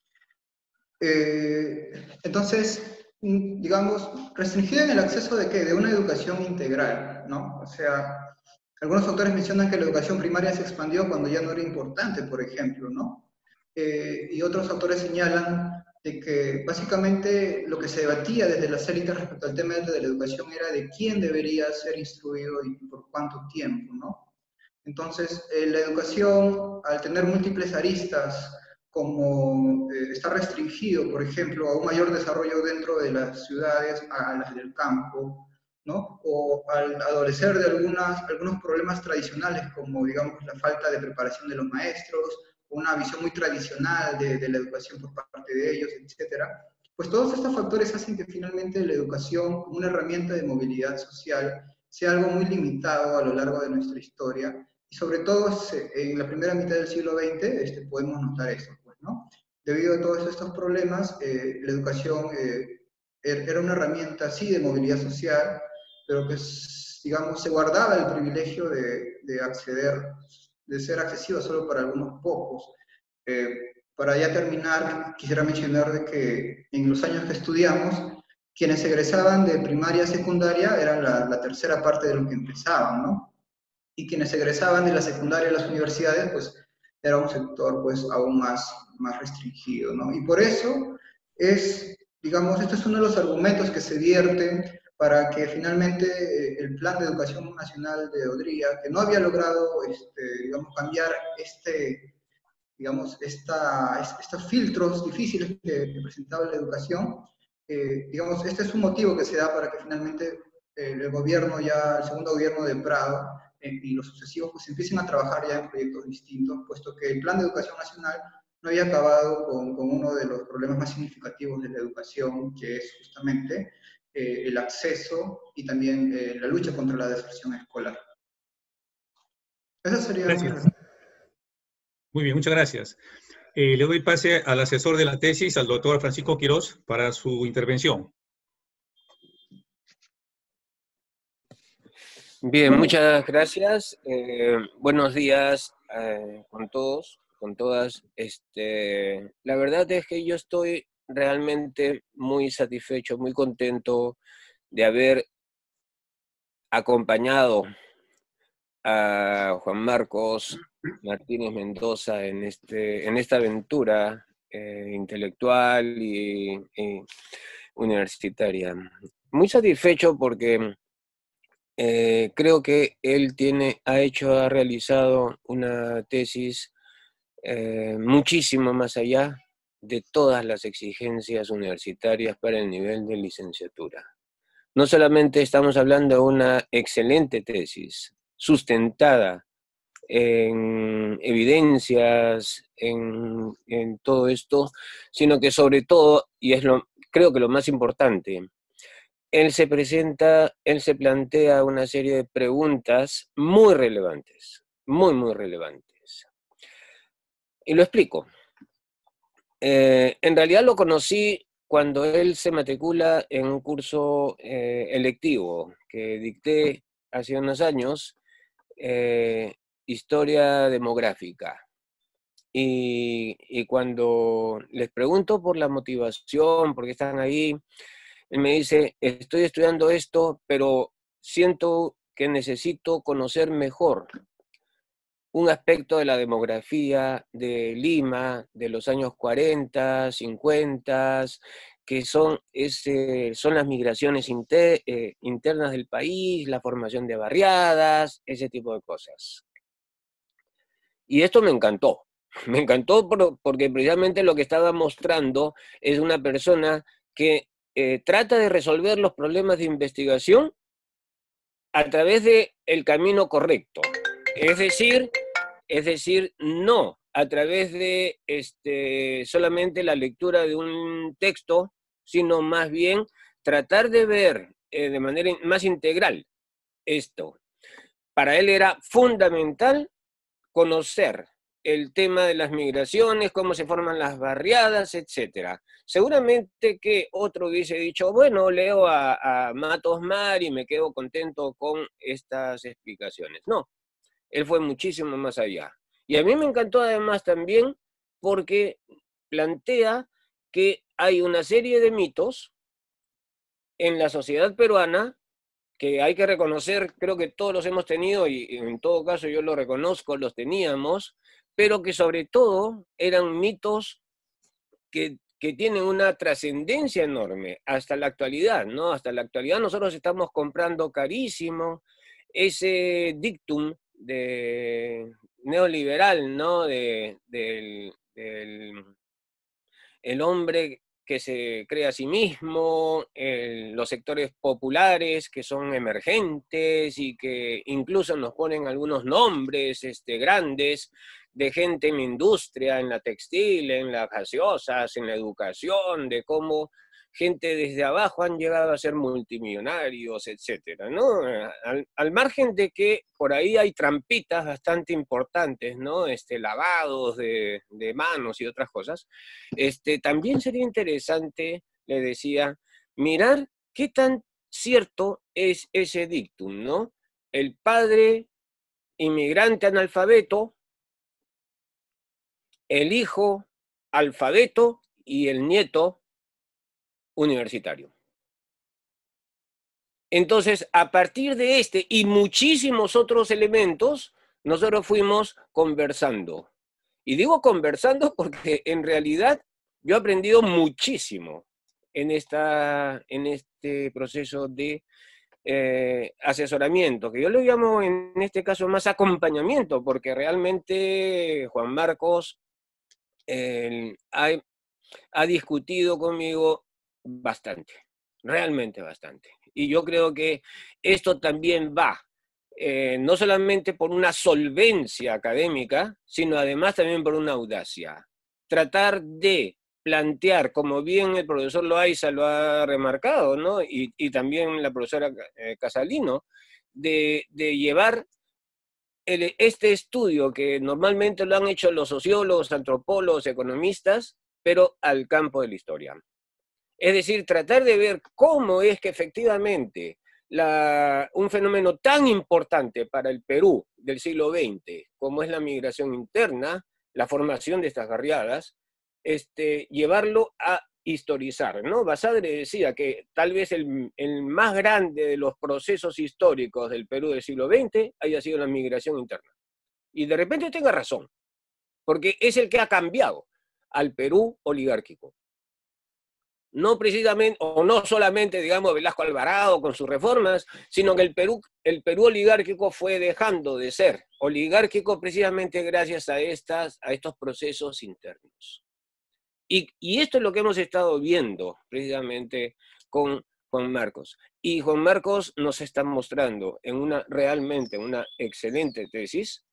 eh, entonces, digamos, restringida en el acceso de qué? De una educación integral, ¿no? O sea, algunos autores mencionan que la educación primaria se expandió cuando ya no era importante, por ejemplo, ¿no? Eh, y otros autores señalan de que básicamente lo que se debatía desde las élites respecto al tema de la educación era de quién debería ser instruido y por cuánto tiempo, ¿no? Entonces, eh, la educación, al tener múltiples aristas, como eh, está restringido, por ejemplo, a un mayor desarrollo dentro de las ciudades a las del campo, ¿no? O al adolecer de algunas, algunos problemas tradicionales, como, digamos, la falta de preparación de los maestros, una visión muy tradicional de, de la educación por parte de ellos, etcétera, pues todos estos factores hacen que finalmente la educación, como una herramienta de movilidad social, sea algo muy limitado a lo largo de nuestra historia, y sobre todo en la primera mitad del siglo veinte este, podemos notar eso, pues, ¿no? Debido a todos estos problemas, eh, la educación eh, era una herramienta, sí, de movilidad social, pero que, digamos, se guardaba el privilegio de, de acceder, de ser accesiva solo para algunos pocos. Eh, para ya terminar, quisiera mencionar de que en los años que estudiamos, quienes egresaban de primaria a secundaria eran la, la tercera parte de lo que empezaban, ¿no? Y quienes egresaban de la secundaria a las universidades, pues era un sector pues aún más, más restringido, ¿no? Y por eso es, digamos, este es uno de los argumentos que se vierten para que finalmente eh, el Plan de Educación Nacional de Odría, que no había logrado, este, digamos, cambiar este, digamos, esta, estos filtros difíciles que, que presentaba la educación, eh, digamos, este es un motivo que se da para que finalmente eh, el gobierno ya, el segundo gobierno de Prado, eh, y los sucesivos, pues empiecen a trabajar ya en proyectos distintos, puesto que el Plan de Educación Nacional no había acabado con, con uno de los problemas más significativos de la educación, que es justamente eh, el acceso y también eh, la lucha contra la deserción escolar. Esa sería Gracias. una... Muy bien, muchas gracias. Eh, le doy pase al asesor de la tesis, al doctor Francisco Quirós, para su intervención. Bien, muchas gracias. Eh, buenos días eh, con todos, con todas. Este, la verdad es que yo estoy realmente muy satisfecho, muy contento de haber acompañado a Juan Marcos Martínez Mendoza en, este, en esta aventura eh, intelectual y, y universitaria. Muy satisfecho porque eh, creo que él tiene, ha hecho, ha realizado una tesis eh, muchísimo más allá de todas las exigencias universitarias para el nivel de licenciatura. No solamente estamos hablando de una excelente tesis, sustentada en evidencias, en, en todo esto, sino que sobre todo, y es lo, creo que lo más importante, él se presenta, él se plantea una serie de preguntas muy relevantes, muy, muy relevantes. Y lo explico. Eh, en realidad lo conocí cuando él se matricula en un curso eh, electivo que dicté hace unos años, eh, Historia Demográfica. Y, y cuando les pregunto por la motivación, por qué están ahí, él me dice, estoy estudiando esto, pero siento que necesito conocer mejor un aspecto de la demografía de Lima, de los años cuarenta, cincuenta, que son, ese, son las migraciones inter, eh, internas del país, la formación de barriadas, ese tipo de cosas. Y esto me encantó. Me encantó por, porque precisamente lo que estaba mostrando es una persona que eh, trata de resolver los problemas de investigación a través del camino correcto. Es decir, es decir, no a través de este, solamente la lectura de un texto, sino más bien tratar de ver eh, de manera más integral esto. Para él era fundamental conocer el tema de las migraciones, cómo se forman las barriadas, etcétera. Seguramente que otro hubiese dicho, bueno, leo a, a Matos Mar y me quedo contento con estas explicaciones. No, él fue muchísimo más allá. Y a mí me encantó además también porque plantea que hay una serie de mitos en la sociedad peruana que hay que reconocer, creo que todos los hemos tenido y en todo caso yo lo reconozco, los teníamos, pero que sobre todo eran mitos que, que tienen una trascendencia enorme hasta la actualidad, ¿no? Hasta la actualidad nosotros estamos comprando carísimo ese dictum de neoliberal, ¿no? De, del, del el hombre que se crea a sí mismo, el, los sectores populares que son emergentes y que incluso nos ponen algunos nombres este, grandes de gente en la industria, en la textil, en las gaseosas, en la educación, de cómo gente desde abajo han llegado a ser multimillonarios, etcétera, ¿no? Al, al margen de que por ahí hay trampitas bastante importantes, ¿no? Este, lavados de, de manos y otras cosas, este, también sería interesante, le decía, mirar qué tan cierto es ese dictum, ¿no? El padre inmigrante analfabeto, el hijo alfabeto y el nieto universitario. Entonces, a partir de este y muchísimos otros elementos, nosotros fuimos conversando. Y digo conversando porque en realidad yo he aprendido muchísimo en, esta, en este proceso de eh, asesoramiento, que yo lo llamo en este caso más acompañamiento, porque realmente Juan Marcos eh, ha, ha discutido conmigo bastante, realmente bastante. Y yo creo que esto también va, eh, no solamente por una solvencia académica, sino además también por una audacia. Tratar de plantear, como bien el profesor Loaiza lo ha remarcado, ¿no? y, y también la profesora eh, Casalino, de, de llevar el, este estudio que normalmente lo han hecho los sociólogos, antropólogos, economistas, pero al campo de la historia. Es decir, tratar de ver cómo es que efectivamente la, un fenómeno tan importante para el Perú del siglo veinte, como es la migración interna, la formación de estas barriadas, este, llevarlo a historizar, ¿no? Basadre decía que tal vez el, el más grande de los procesos históricos del Perú del siglo veinte haya sido la migración interna. Y de repente tenga razón, porque es el que ha cambiado al Perú oligárquico. No precisamente, o no solamente, digamos, Velasco Alvarado con sus reformas, sino que el Perú, el Perú oligárquico fue dejando de ser oligárquico precisamente gracias a, estas, a estos procesos internos. Y, y esto es lo que hemos estado viendo precisamente con Juan Marcos. Y Juan Marcos nos está mostrando en una realmente una excelente tesis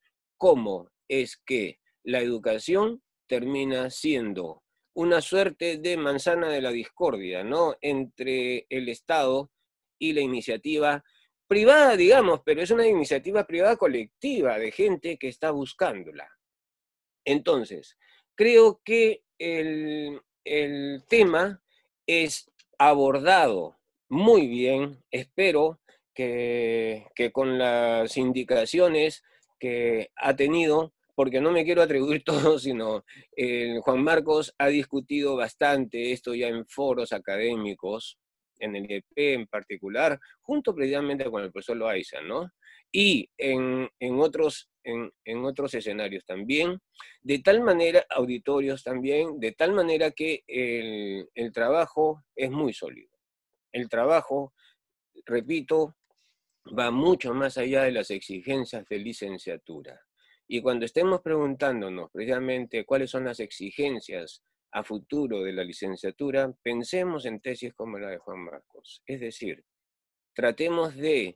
cómo es que la educación termina siendo una suerte de manzana de la discordia, ¿no?, entre el Estado y la iniciativa privada, digamos, pero es una iniciativa privada colectiva de gente que está buscándola. Entonces, creo que el, el tema es abordado muy bien. Espero que, que con las indicaciones que ha tenido, porque no me quiero atribuir todo, sino eh, Juan Marcos ha discutido bastante esto ya en foros académicos, en el I E P en particular, junto precisamente con el profesor Loaiza, ¿no? Y en, en, otros, en, en otros escenarios también, de tal manera, auditorios también, de tal manera que el, el trabajo es muy sólido. El trabajo, repito, va mucho más allá de las exigencias de licenciatura. Y cuando estemos preguntándonos precisamente cuáles son las exigencias a futuro de la licenciatura, pensemos en tesis como la de Juan Marcos. Es decir, tratemos de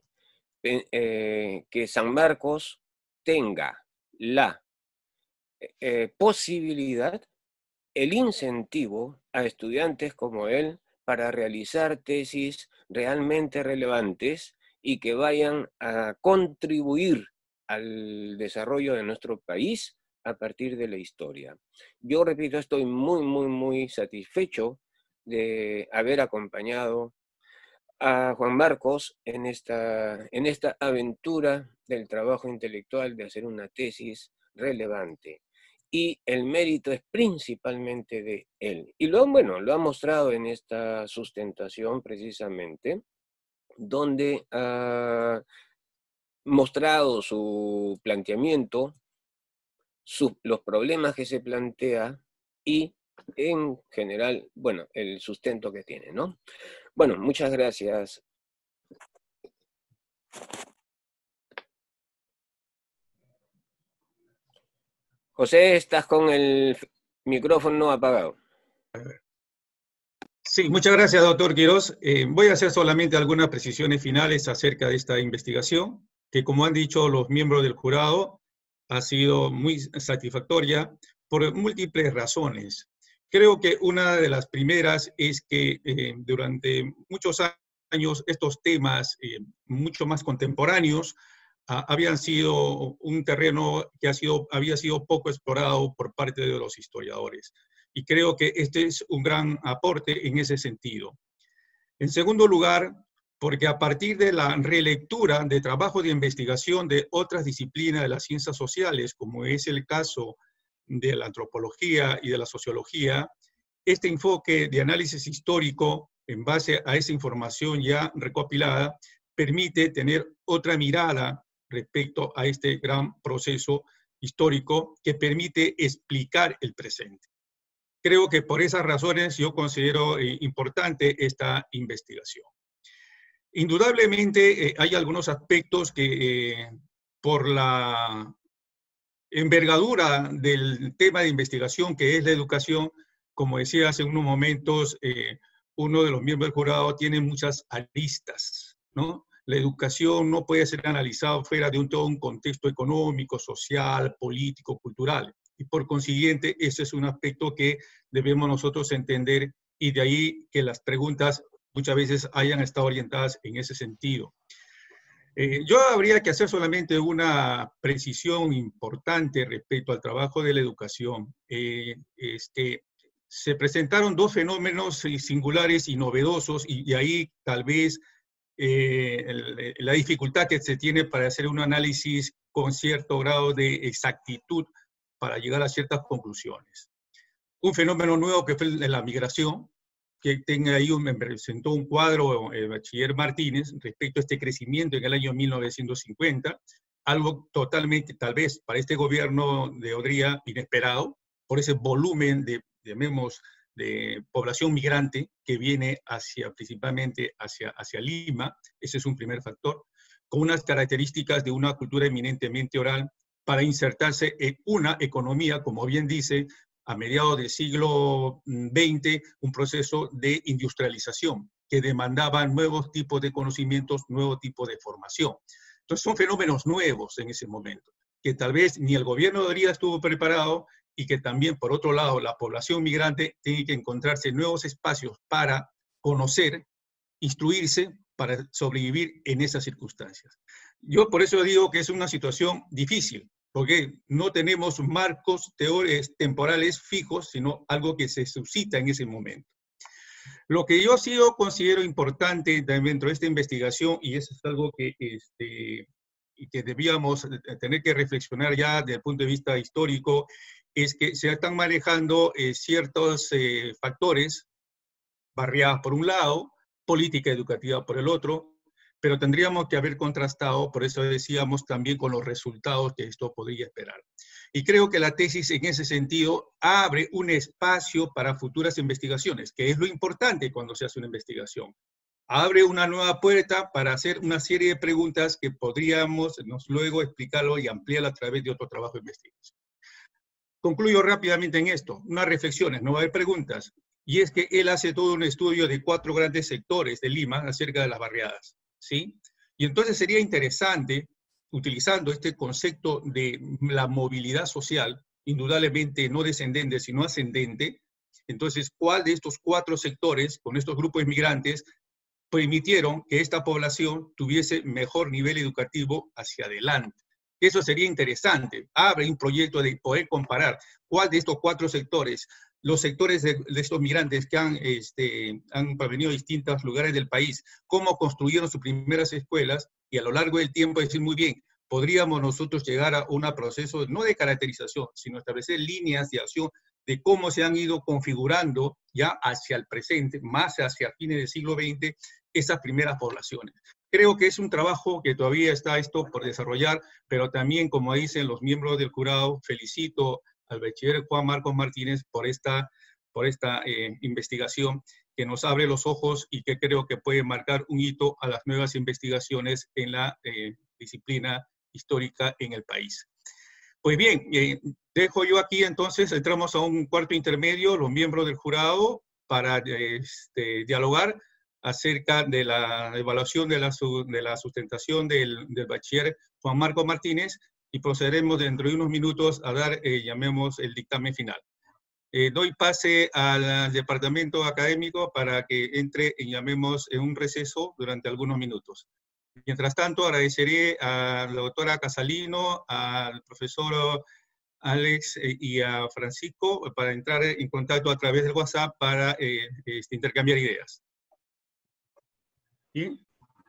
eh, que San Marcos tenga la eh, posibilidad, el incentivo a estudiantes como él para realizar tesis realmente relevantes y que vayan a contribuir al desarrollo de nuestro país a partir de la historia. Yo repito, estoy muy, muy, muy satisfecho de haber acompañado a Juan Marcos en esta, en esta aventura del trabajo intelectual de hacer una tesis relevante. Y el mérito es principalmente de él. Y lo, bueno, lo ha mostrado en esta sustentación precisamente, donde ha mostrado su planteamiento, su, los problemas que se plantea y en general, bueno, el sustento que tiene, ¿no? Bueno, muchas gracias. José, estás con el micrófono apagado. Sí, muchas gracias, doctor Quiroz. Eh, voy a hacer solamente algunas precisiones finales acerca de esta investigación, que como han dicho los miembros del jurado, ha sido muy satisfactoria por múltiples razones. Creo que una de las primeras es que eh, durante muchos años estos temas eh, mucho más contemporáneos ah, habían sido un terreno que ha sido, había sido poco explorado por parte de los historiadores. Y creo que este es un gran aporte en ese sentido. En segundo lugar, porque a partir de la relectura de trabajo de investigación de otras disciplinas de las ciencias sociales, como es el caso de la antropología y de la sociología, este enfoque de análisis histórico en base a esa información ya recopilada permite tener otra mirada respecto a este gran proceso histórico que permite explicar el presente. Creo que por esas razones yo considero eh, importante esta investigación. Indudablemente eh, hay algunos aspectos que eh, por la envergadura del tema de investigación que es la educación, como decía hace unos momentos, eh, uno de los miembros del jurado tiene muchas aristas, ¿no? La educación no puede ser analizada fuera de un, todo un contexto económico, social, político, cultural. Y por consiguiente, ese es un aspecto que debemos nosotros entender y de ahí que las preguntas muchas veces hayan estado orientadas en ese sentido. Eh, yo habría que hacer solamente una precisión importante respecto al trabajo de la educación. Eh, este, se presentaron dos fenómenos singulares y novedosos y, y ahí tal vez eh, el, la dificultad que se tiene para hacer un análisis con cierto grado de exactitud para llegar a ciertas conclusiones. Un fenómeno nuevo que fue el de la migración, que tenga ahí un, me presentó un cuadro el bachiller Martínez respecto a este crecimiento en el año mil novecientos cincuenta, algo totalmente, tal vez, para este gobierno de Odría inesperado, por ese volumen de, llamemos, de población migrante que viene hacia, principalmente hacia, hacia Lima. Ese es un primer factor, con unas características de una cultura eminentemente oral para insertarse en una economía, como bien dice, a mediados del siglo veinte, un proceso de industrialización que demandaba nuevos tipos de conocimientos, nuevos tipos de formación. Entonces son fenómenos nuevos en ese momento, que tal vez ni el gobierno de Odría estuvo preparado y que también, por otro lado, la población migrante tiene que encontrarse nuevos espacios para conocer, instruirse, para sobrevivir en esas circunstancias. Yo por eso digo que es una situación difícil, porque no tenemos marcos teóricos temporales fijos, sino algo que se suscita en ese momento. Lo que yo sí yo considero importante dentro de esta investigación, y eso es algo que, este, que debíamos tener que reflexionar ya desde el punto de vista histórico, es que se están manejando eh, ciertos eh, factores, barriadas por un lado, política educativa por el otro, pero tendríamos que haber contrastado, por eso decíamos, también con los resultados que esto podría esperar. Y creo que la tesis en ese sentido abre un espacio para futuras investigaciones, que es lo importante cuando se hace una investigación. Abre una nueva puerta para hacer una serie de preguntas que podríamos nos luego explicarlo y ampliarlo a través de otro trabajo de investigación. Concluyo rápidamente en esto, unas reflexiones, no va a haber preguntas, y es que él hace todo un estudio de cuatro grandes sectores de Lima acerca de las barriadas, ¿sí? Y entonces sería interesante, utilizando este concepto de la movilidad social, indudablemente no descendente, sino ascendente, entonces, ¿cuál de estos cuatro sectores, con estos grupos inmigrantes, permitieron que esta población tuviese mejor nivel educativo hacia adelante? Eso sería interesante. Abre un proyecto de poder comparar cuál de estos cuatro sectores, los sectores de, de estos migrantes que han, este, han provenido de distintos lugares del país, cómo construyeron sus primeras escuelas, y a lo largo del tiempo decir, muy bien, podríamos nosotros llegar a un proceso no de caracterización, sino establecer líneas de acción de cómo se han ido configurando ya hacia el presente, más hacia fines del siglo veinte, esas primeras poblaciones. Creo que es un trabajo que todavía está esto por desarrollar, pero también, como dicen los miembros del jurado, felicito al bachiller Juan Marcos Martínez por esta, por esta eh, investigación que nos abre los ojos y que creo que puede marcar un hito a las nuevas investigaciones en la eh, disciplina histórica en el país. Pues bien, eh, dejo yo aquí entonces, entramos a un cuarto intermedio, los miembros del jurado, para eh, este, dialogar acerca de la evaluación de la, de la sustentación del, del bachiller Juan Marcos Martínez, y procederemos dentro de unos minutos a dar, eh, llamemos, el dictamen final. Eh, doy pase al departamento académico para que entre, en, llamemos, en un receso durante algunos minutos. Mientras tanto, agradeceré a la doctora Casalino, al profesor Alex eh, y a Francisco para entrar en contacto a través del WhatsApp para eh, este, intercambiar ideas. Bien.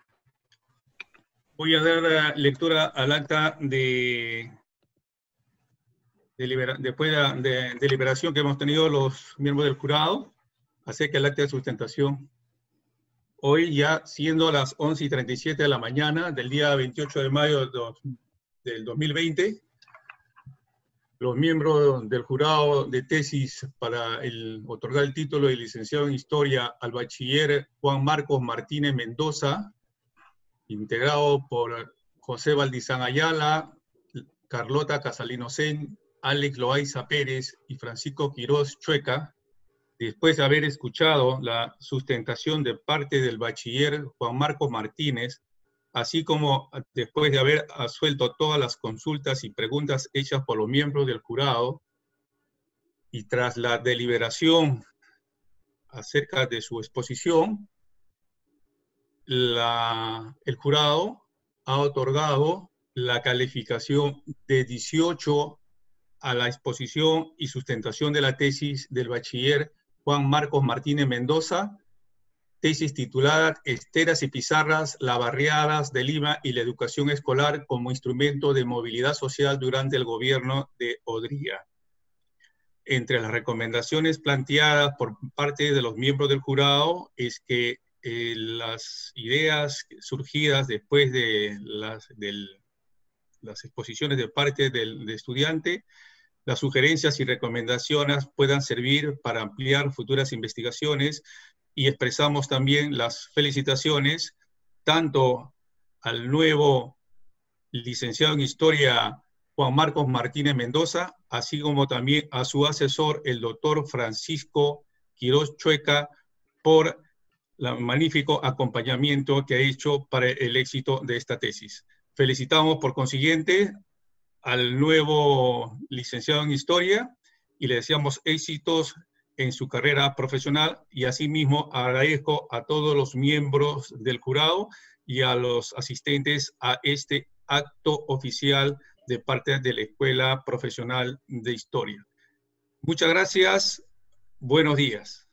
Voy a dar lectura al acta de, de libera, después de, de deliberación que hemos tenido los miembros del jurado acerca del acta de sustentación. Hoy ya siendo las once y treinta y siete de la mañana del día veintiocho de mayo del dos mil veinte, los miembros del jurado de tesis para el, otorgar el título de licenciado en Historia al bachiller Juan Marcos Martínez Mendoza, integrado por José Valdizán Ayala, Carlota Casalino Sen, Alex Loaiza Pérez y Francisco Quiroz Chueca, después de haber escuchado la sustentación de parte del bachiller Juan Marcos Martínez, así como después de haber asuelto todas las consultas y preguntas hechas por los miembros del jurado, y tras la deliberación acerca de su exposición, la, el jurado ha otorgado la calificación de dieciocho a la exposición y sustentación de la tesis del bachiller Juan Marcos Martínez Mendoza, tesis titulada Esteras y Pizarras, las barriadas de Lima y la educación escolar como instrumento de movilidad social durante el gobierno de Odría. Entre las recomendaciones planteadas por parte de los miembros del jurado es que eh, las ideas surgidas después de las, del, las exposiciones de parte del de estudiante, las sugerencias y recomendaciones puedan servir para ampliar futuras investigaciones, y expresamos también las felicitaciones tanto al nuevo licenciado en Historia Juan Marcos Martínez Mendoza, así como también a su asesor, el doctor Francisco Quiroz Chueca, por el magnífico acompañamiento que ha hecho para el éxito de esta tesis. Felicitamos por consiguiente al nuevo licenciado en Historia y le deseamos éxitos en su carrera profesional, y asimismo agradezco a todos los miembros del jurado y a los asistentes a este acto oficial de parte de la Escuela Profesional de Historia. Muchas gracias, buenos días.